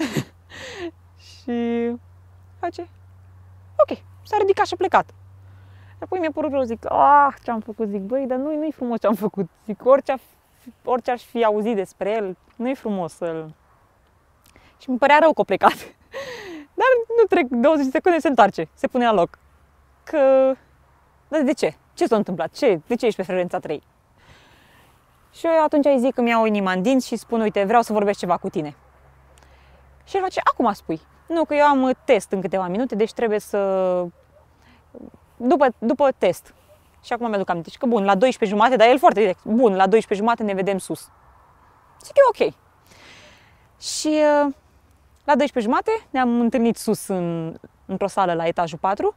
Speaker 2: Și face, ok, s-a ridicat și a plecat. Apoi mi-a părut rău, zic, ah, ce-am făcut? Zic, băi, dar nu, nu-i frumos ce-am făcut. Zic, orice, orice aș fi auzit despre el, nu-i frumos să-l... Și mi părea rău că a plecat. Dar nu trec douăzeci de secunde, se întoarce, se pune la loc. Că... Dar de ce? Ce s-a întâmplat? Ce? De ce ești pe frecvența trei? Și eu atunci îi zic că mi-au inima în dinți și spun, uite, vreau să vorbesc ceva cu tine. Și el face, acum spui. Nu, că eu am test în câteva minute, deci trebuie să... După, după test. Și acum mi-aduc aminte. Și că bun, la douăsprezece jumate, dar el foarte direct. Bun, la douăsprezece jumate ne vedem sus. Zic eu, ok. Și la douăsprezece jumate ne-am întâlnit sus în, într-o sală la etajul patru.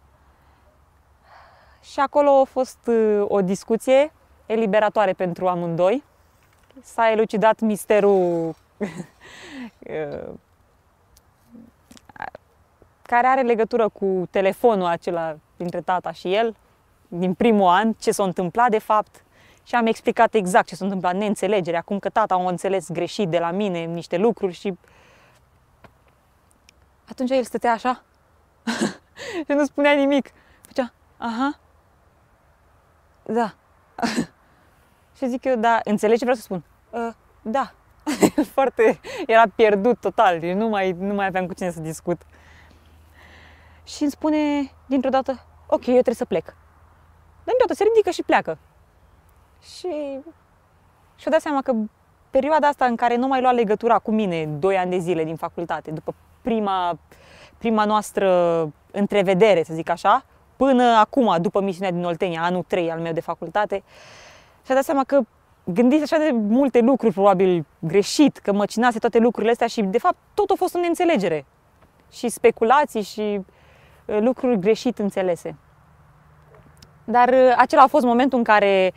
Speaker 2: Și acolo a fost o discuție eliberatoare pentru amândoi. S-a elucidat misterul care are legătură cu telefonul acela dintre tata și el, din primul an, ce s-a întâmplat de fapt. Și am explicat exact ce s-a întâmplat, neînțelegere, acum că tata a înțeles greșit de la mine niște lucruri și... Atunci el stătea așa și nu spunea nimic. Făcea, aha, da. Și zic eu, da, înțelegi ce vreau să spun? Uh, da. Foarte, era pierdut total, deci nu mai, nu mai aveam cu cine să discut. Și îmi spune dintr-o dată, ok, eu trebuie să plec. Dar dintr-o dată se ridică și pleacă. Și și-o dat seama că perioada asta în care nu mai lua legătura cu mine, doi ani de zile din facultate, după prima, prima noastră întrevedere, să zic așa, până acum, după misiunea din Oltenia, anul trei al meu de facultate, și-a dat seama că gândise așa de multe lucruri, probabil greșit, că măcinase toate lucrurile astea și, de fapt, tot a fost o neînțelegere. Și speculații și lucruri greșit înțelese. Dar acela a fost momentul în care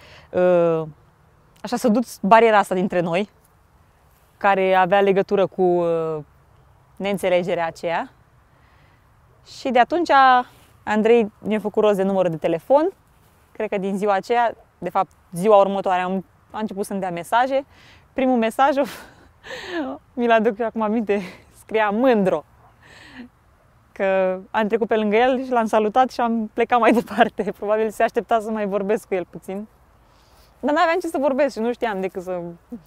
Speaker 2: așa s-a dus bariera asta dintre noi, care avea legătură cu neînțelegerea aceea. Și de atunci Andrei mi-a făcut rost de numărul de telefon. Cred că din ziua aceea, de fapt ziua următoare, am, a început să-mi dea mesaje. Primul mesaj, mi-l aduc acum aminte, scria mândro. Că am trecut pe lângă el și l-am salutat și am plecat mai departe. Probabil se aștepta să mai vorbesc cu el puțin. Dar n-aveam ce să vorbesc și nu știam decât să,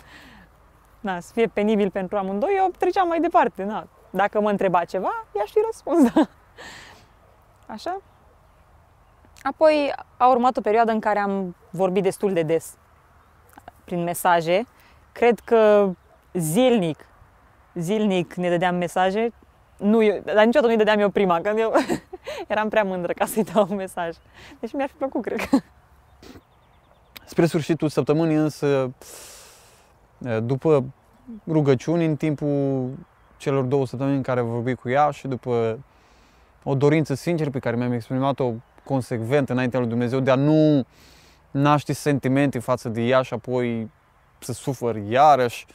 Speaker 2: na, să fie penibil pentru amândoi. Eu treceam mai departe. Na. Dacă mă întreba ceva, i-aș fi răspuns. Da. Așa. Apoi a urmat o perioadă în care am vorbit destul de des prin mesaje. Cred că zilnic, zilnic ne dădeam mesaje. Nu, eu, dar niciodată nu-i dădeam eu prima, că eu eram prea mândră ca să-i dau un mesaj. Deci mi-ar fi plăcut, cred că.
Speaker 1: Spre sfârșitul săptămânii însă, după rugăciuni, în timpul celor două săptămâni în care am vorbit cu ea și după o dorință sinceră pe care mi-am exprimat-o consecvent înaintea lui Dumnezeu de a nu naște sentimente față de ea și apoi să sufăr iarăși,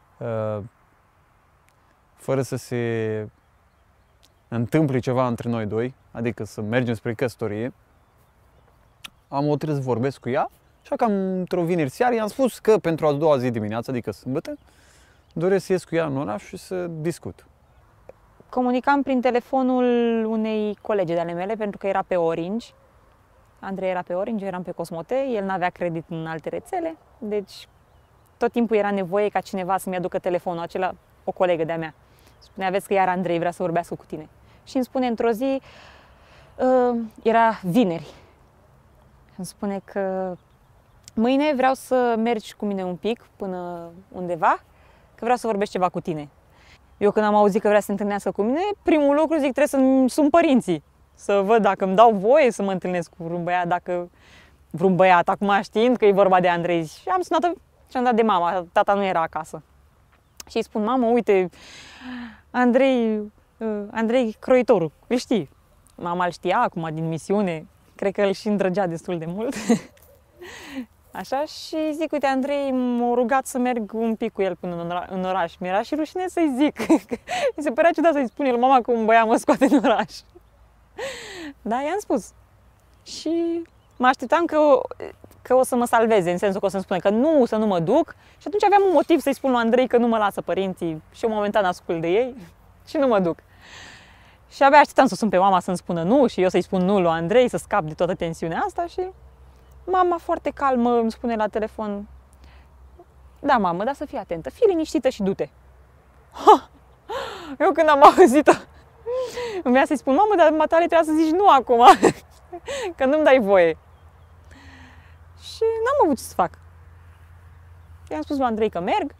Speaker 1: fără să se întâmple ceva între noi doi, adică să mergem spre căsătorie, am hotărât să vorbesc cu ea, așa că într-o vineri seară i-am spus că pentru a doua zi dimineața, adică sâmbătă, doresc să ies cu ea în oraș și să discut.
Speaker 2: Comunicam prin telefonul unei colege de ale mele, pentru că era pe Orange. Andrei era pe Orange, eu eram pe Cosmote, el n-avea credit în alte rețele, deci tot timpul era nevoie ca cineva să-mi aducă telefonul acela, o colegă de-a mea. Spunea, vezi că iar Andrei vrea să vorbească cu tine. Și îmi spune într-o zi, uh, era vineri, îmi spune că mâine vreau să mergi cu mine un pic până undeva, că vreau să vorbesc ceva cu tine. Eu când am auzit că vrea să se întâlnească cu mine, primul lucru zic, trebuie să-mi sun părinții, să văd dacă îmi dau voie să mă întâlnesc cu vreun băiat, dacă vreun băiat, acum știind că e vorba de Andrei. Și am sunat și am dat de mama, tata nu era acasă. Și îi spun, mamă, uite, Andrei, Andrei Croitorul, îl știi. Mama îl știa acum din misiune, cred că îl și îndrăgea destul de mult. Așa, și zic, uite, Andrei m-a rugat să merg un pic cu el până în, ora- în oraș. Mi-era și rușine să-i zic. Mi se părea ciudat să-i spun el, mama, că un băiat mă scoate în oraș. Da, i-am spus. Și mă așteptam că o, că o să mă salveze, în sensul că o să-mi spune că nu, să nu mă duc. Și atunci aveam un motiv să-i spun lui Andrei că nu mă lasă părinții și eu momentan ascult de ei și nu mă duc. Și abia așteptam să sun pe mama să-mi spună nu și eu să-i spun nu lui Andrei, să scap de toată tensiunea asta și mama foarte calmă îmi spune la telefon: da, mamă, dar să fii atentă, fii liniștită și du-te. Ha! Eu când am auzit-o, îmi vrea să-i spun: mamă, dar matale trebuia să zici nu acum, că nu-mi dai voie. Și n-am avut ce să fac. I-am spus lui Andrei că merg.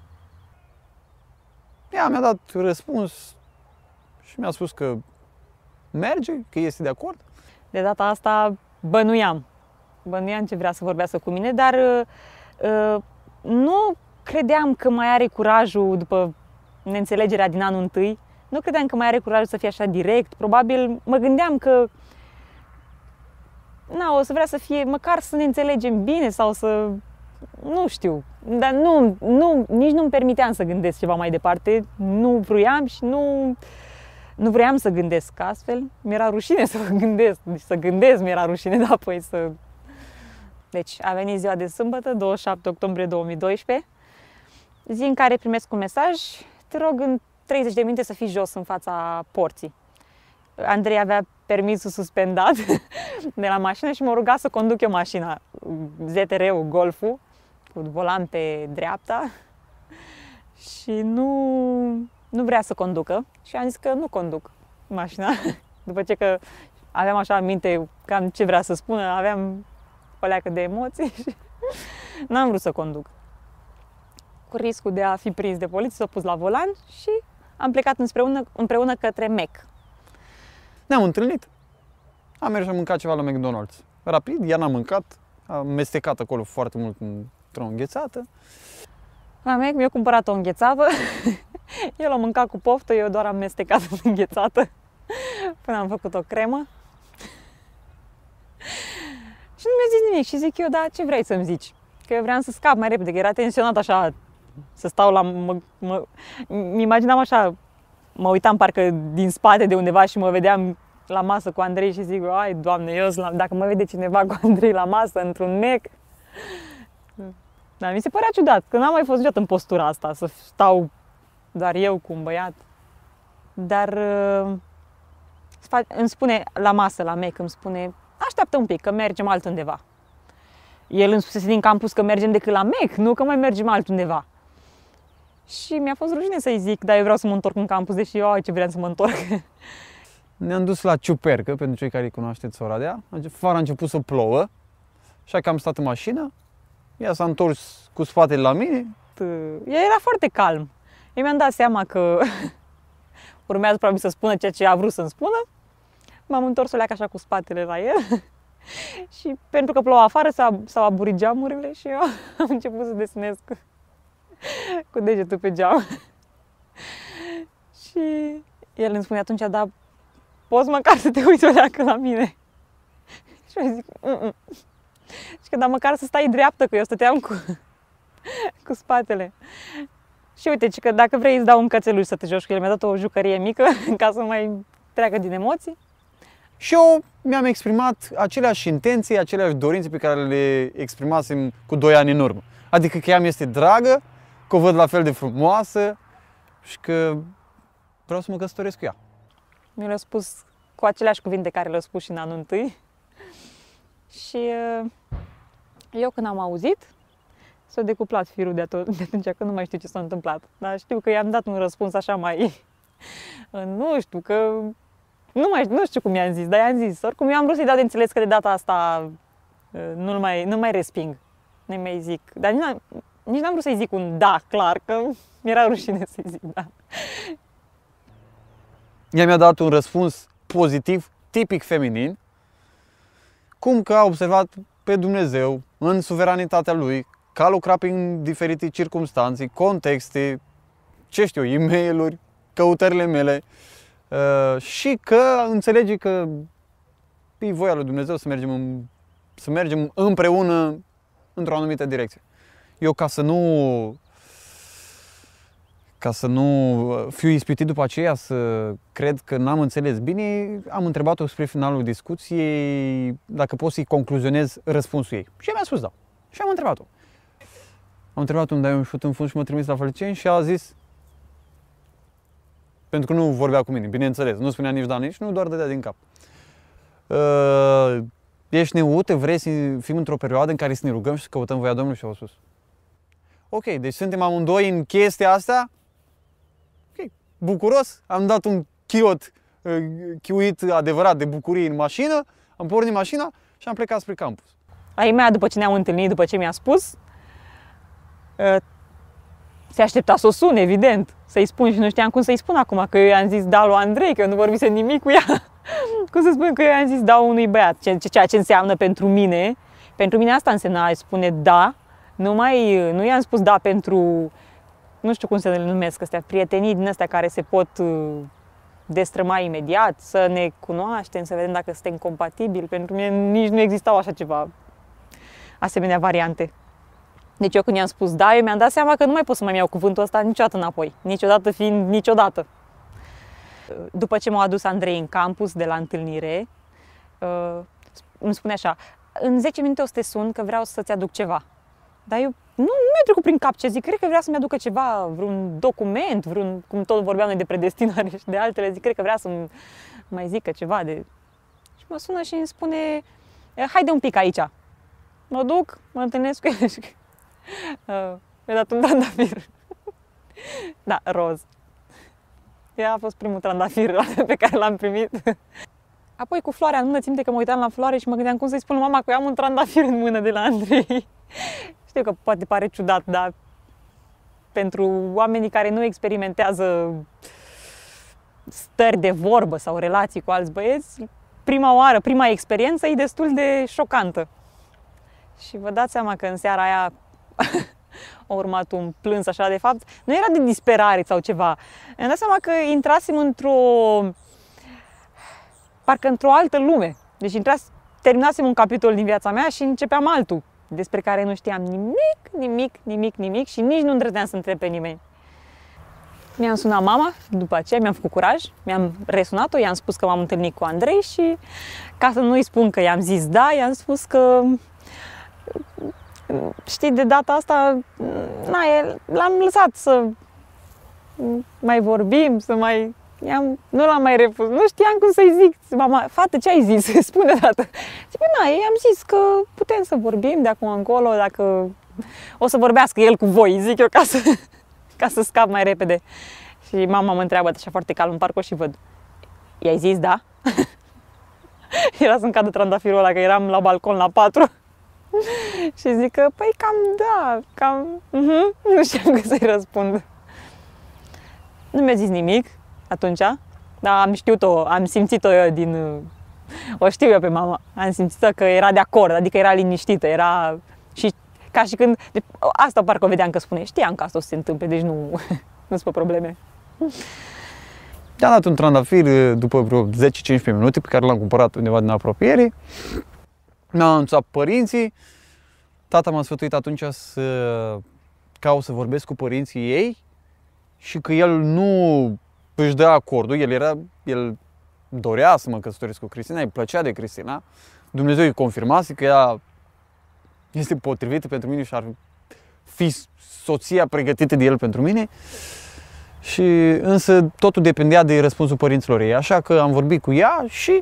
Speaker 1: Ea mi-a dat răspuns și mi-a spus că merge, că este de acord.
Speaker 2: De data asta bănuiam. Bănuiam ce vrea să vorbească cu mine, dar uh, nu credeam că mai are curajul, după neînțelegerea din anul întâi, nu credeam că mai are curajul să fie așa direct. Probabil mă gândeam că na, o să vrea să fie, măcar să ne înțelegem bine sau să, nu știu, dar nu, nu, nici nu-mi permiteam să gândesc ceva mai departe, nu vroiam și nu, nu vroiam să gândesc astfel. Mi-era rușine să gândesc, deci să gândesc mi-era rușine, dar apoi să... Deci a venit ziua de sâmbătă, douăzeci și șapte octombrie două mii doisprezece, zi în care primesc un mesaj: te rog în treizeci de minute să fii jos în fața porții. Andrei avea permisul suspendat de la mașină și m-a rugat să conduc eu mașina, Z T R-ul, Golful, cu volan pe dreapta, și nu, nu vrea să conducă și am zis că nu conduc mașina. După ce că aveam așa în minte cam ce vrea să spună, aveam o leacă de emoții și n-am vrut să conduc. Cu riscul de a fi prins de poliție, s-a pus la volan și am plecat împreună, împreună către Mac.
Speaker 1: Ne-am întâlnit, am mers și am mâncat ceva la McDonald's. Rapid, ea n-a mâncat, am mestecat acolo foarte mult într-o înghețată.
Speaker 2: La Mac mi-a cumpărat o înghețată, el a mâncat cu poftă, eu doar am mestecat în înghețată până am făcut o cremă. Și nu mi-a zis nimic și zic eu: da, ce vrei să-mi zici? Că eu vreau să scap mai repede, că era tensionat așa, să stau la... Mă, mă, mi imaginam așa, mă uitam parcă din spate de undeva și mă vedeam la masă cu Andrei și zic: ai, Doamne, eu la, dacă mă vede cineva cu Andrei la masă, într-un Mac... Dar mi se părea ciudat, că n-am mai fost niciodată în postura asta, să stau doar eu cu un băiat. Dar îmi spune la masă, la Mac, îmi spune: așteaptă un pic, că mergem altundeva. El îmi spusese din campus că mergem decât la Mac, nu că mai mergem altundeva. Și mi-a fost rușine să-i zic: da, eu vreau să mă întorc în campus, deși eu, ai, ce vreau să mă întorc.
Speaker 1: Ne-am dus la Ciupercă, pentru cei care îi cunoașteți Oradea. Afară a început să plouă, așa că am stat în mașină. Ea s-a întors cu spatele la mine.
Speaker 2: Ea era foarte calm. Eu mi-am dat seama că urmează probabil să spună ceea ce a vrut să-mi spună. M-am întors o leacă așa cu spatele la el. Și pentru că ploua afară, s-au aburit geamurile și eu am început să desenez cu, cu degetul pe geam. Și el îmi spune atunci: da, poți măcar să te uiți o leacă la mine? Și eu zic: mm-mm. Și că dar măcar să stai dreaptă, că eu stăteam cu, cu spatele. Și uite, că dacă vrei îți dau un cățeluș să te joci cu el. Mi-a dat o jucărie mică ca să mai treacă din emoții.
Speaker 1: Și eu mi-am exprimat aceleași intenții, aceleași dorințe pe care le exprimasem cu doi ani în urmă. Adică că ea mi este dragă, că o văd la fel de frumoasă și că vreau să mă căsătoresc cu ea.
Speaker 2: Mi le-a spus cu aceleași cuvinte care le-a spus și în anul întâi. Și eu când am auzit, s-a decuplat firul de, atunci, de atunci, că nu mai știu ce s-a întâmplat. Dar știu că i-am dat un răspuns așa mai... nu știu, că... Nu, mai, nu știu cum i-am zis, dar i-am zis. Oricum eu am vrut să-i dau de înțeles că de data asta nu-l mai, nu mai resping. Nu mai zic. Dar nici n-am, nici n-am vrut să-i zic un da, clar, că mi-era rușine să-i zic da.
Speaker 1: Ea mi-a dat un răspuns pozitiv, tipic feminin, cum că a observat pe Dumnezeu în suveranitatea Lui, că a lucrat prin diferite circumstanțe, contexte, ce știu, e-mail-uri, căutările mele, uh, și că înțelege că e voia lui Dumnezeu să mergem, în, să mergem împreună într-o anumită direcție. Eu, ca să nu ca să nu fiu ispitit după aceea să cred că n-am înțeles bine, am întrebat-o spre finalul discuției dacă pot să-i concluzionez răspunsul ei. Și ea mi-a spus da. Și am întrebat-o. Am întrebat unde ai un șut în fund și m-a trimis la Fălăceni și a zis, pentru că nu vorbea cu mine, bineînțeles, nu spunea nici da, nici nu, doar dădea din cap. Uh, ești neută, vrei să fim într-o perioadă în care să ne rugăm și să căutăm voia Domnului? Și au spus. Ok, deci suntem amândoi în chestia asta. Ok, bucuros, am dat un chiot, uh, chiuit adevărat de bucurie în mașină, am pornit mașina și am plecat spre campus.
Speaker 2: Ai mea, după ce ne-am întâlnit, după ce mi-a spus, uh, se aștepta să o sun, evident, să-i spun și nu știam cum să-i spun acum, că eu i-am zis da lui Andrei, că eu nu vorbisem nimic cu ea. Cum să spun că eu i-am zis da unui băiat, ceea ce înseamnă pentru mine. Pentru mine asta însemna a spune da, nu, mai, nu i-am spus da pentru, nu știu cum să le numesc astea, prietenii din astea care se pot destrăma imediat, să ne cunoaștem, să vedem dacă suntem compatibili. Pentru mine nici nu existau așa ceva, asemenea variante. Deci eu când i-am spus da, eu mi-am dat seama că nu mai pot să mai iau cuvântul ăsta niciodată înapoi. Niciodată fiind niciodată. După ce m-a adus Andrei în campus de la întâlnire, îmi spune așa, în zece minute o să te sun că vreau să-ți aduc ceva. Dar eu nu, nu mi-a trecut prin cap ce zic, cred că vrea să-mi aducă ceva, vreun document, vreun, cum tot vorbeam noi de predestinare și de altele, zic, cred că vrea să-mi mai zică ceva de... Și mă sună și îmi spune, haide un pic aici. Mă duc, mă întâlnesc cu el și... Uh, mi-a dat un trandafir. Da, roz. Ea a fost primul trandafir pe care l-am primit. Apoi cu floarea în mână, țin minte că mă uitam la floare și mă gândeam cum să-i spun mama că eu am un trandafir în mână de la Andrei. Știu că poate pare ciudat, dar pentru oamenii care nu experimentează stări de vorbă sau relații cu alți băieți, prima oară, prima experiență e destul de șocantă. Și vă dați seama că în seara aia a urmat un plâns așa, de fapt, nu era de disperare sau ceva. Mi-am dat seama că intrasem într-o, parcă într-o altă lume. Deci intras, terminasem un capitol din viața mea și începeam altul, despre care nu știam nimic, nimic, nimic, nimic și nici nu îndrăzneam să întreb pe nimeni. Mi-am sunat mama, după aceea mi-am făcut curaj, mi-am resunat-o, i-am spus că m-am întâlnit cu Andrei și ca să nu-i spun că i-am zis da, i-am spus că știi, de data asta na, l-am lăsat să mai vorbim, să mai... I-am, nu l-am mai refuz, nu știam cum să-i zic. Mama, fată, ce ai zis? Spune dată. Zic, na, i-am zis că putem să vorbim de acum încolo, dacă o să vorbească el cu voi, zic eu, ca să, ca să scap mai repede. Și mama mă întreabă așa foarte calm, în parcă și văd. I-ai zis da? Era să-mi cadă trandafirul ăla, că eram la balcon la patru. Și zic că, păi cam da, cam... Uh-huh. Nu știam cum să-i răspund. Nu mi-a zis nimic atunci, dar am știut-o, am simțit-o eu din... O știu eu pe mama, am simțit-o că era de acord, adică era liniștită, era... Și ca și când... De, asta parcă o vedeam că spune, știam că asta o să se întâmple, deci nu nu-s pe probleme.
Speaker 1: I-am dat un trandafir după vreo zece cincisprezece minute pe care l-am cumpărat undeva din apropiere. Mi-au anunțat părinții. Tata m-a sfătuit atunci să caut să vorbesc cu părinții ei și că el nu își dă acordul, el, era, el dorea să mă căsătoresc cu Cristina, îi plăcea de Cristina. Dumnezeu îi confirmase că ea este potrivită pentru mine și ar fi soția pregătită de el pentru mine. Și însă totul depindea de răspunsul părinților ei, așa că am vorbit cu ea și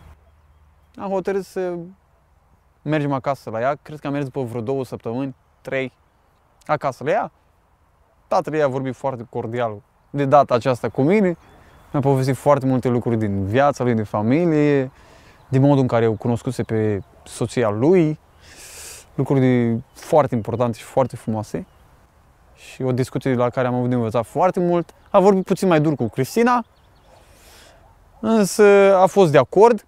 Speaker 1: am hotărât să mergem acasă la ea. Cred că am mers după vreo două săptămâni, trei, acasă la ea. Tatăl ei a vorbit foarte cordial de data aceasta cu mine. Mi-a povestit foarte multe lucruri din viața lui, de familie, din modul în care eu cunoscuse pe soția lui, lucruri foarte importante și foarte frumoase. Și o discuție la care am avut de învățat foarte mult. A vorbit puțin mai dur cu Cristina, însă a fost de acord,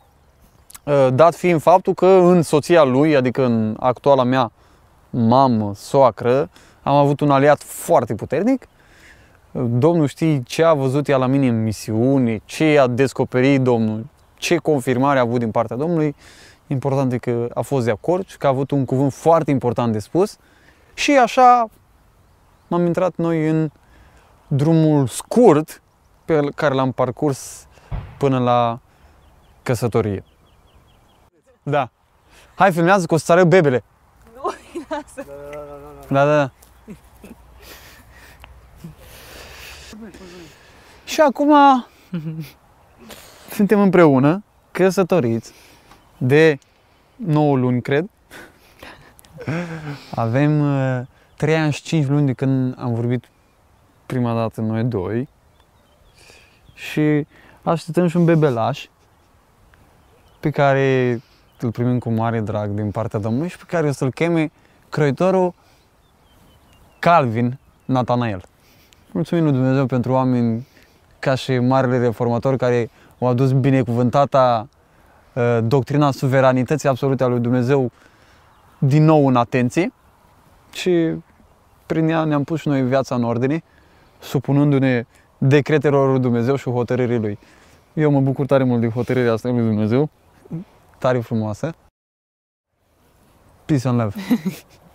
Speaker 1: dat fiind faptul că în soția lui, adică în actuala mea mamă, soacră, am avut un aliat foarte puternic. Domnul știe ce a văzut ea la mine în misiune, ce a descoperit Domnul, ce confirmare a avut din partea Domnului. Important e că a fost de acord și că a avut un cuvânt foarte important de spus. Și așa m-am intrat noi în drumul scurt pe care l-am parcurs până la căsătorie. Da. Hai, filmează că o să arăt bebele.
Speaker 2: Nu, lasă.
Speaker 1: Da, da, da. Și acum suntem împreună, căsătoriți de nouă luni, cred. Avem uh, trei ani și cinci luni de când am vorbit prima dată noi doi. Și așteptăm și un bebelaș pe care îl primim cu mare drag din partea Domnului și pe care o să-l cheme croitorul Calvin Nathanael. Mulțumim lui Dumnezeu pentru oameni ca și marele reformator care au adus binecuvântata uh, doctrina suveranității absolute a lui Dumnezeu din nou în atenție și prin ea ne-am pus și noi viața în ordine, supunându-ne decretelor lui Dumnezeu și hotărârii Lui. Eu mă bucur tare mult de hotărârea asta lui Dumnezeu, tare frumoasă. Peace and love!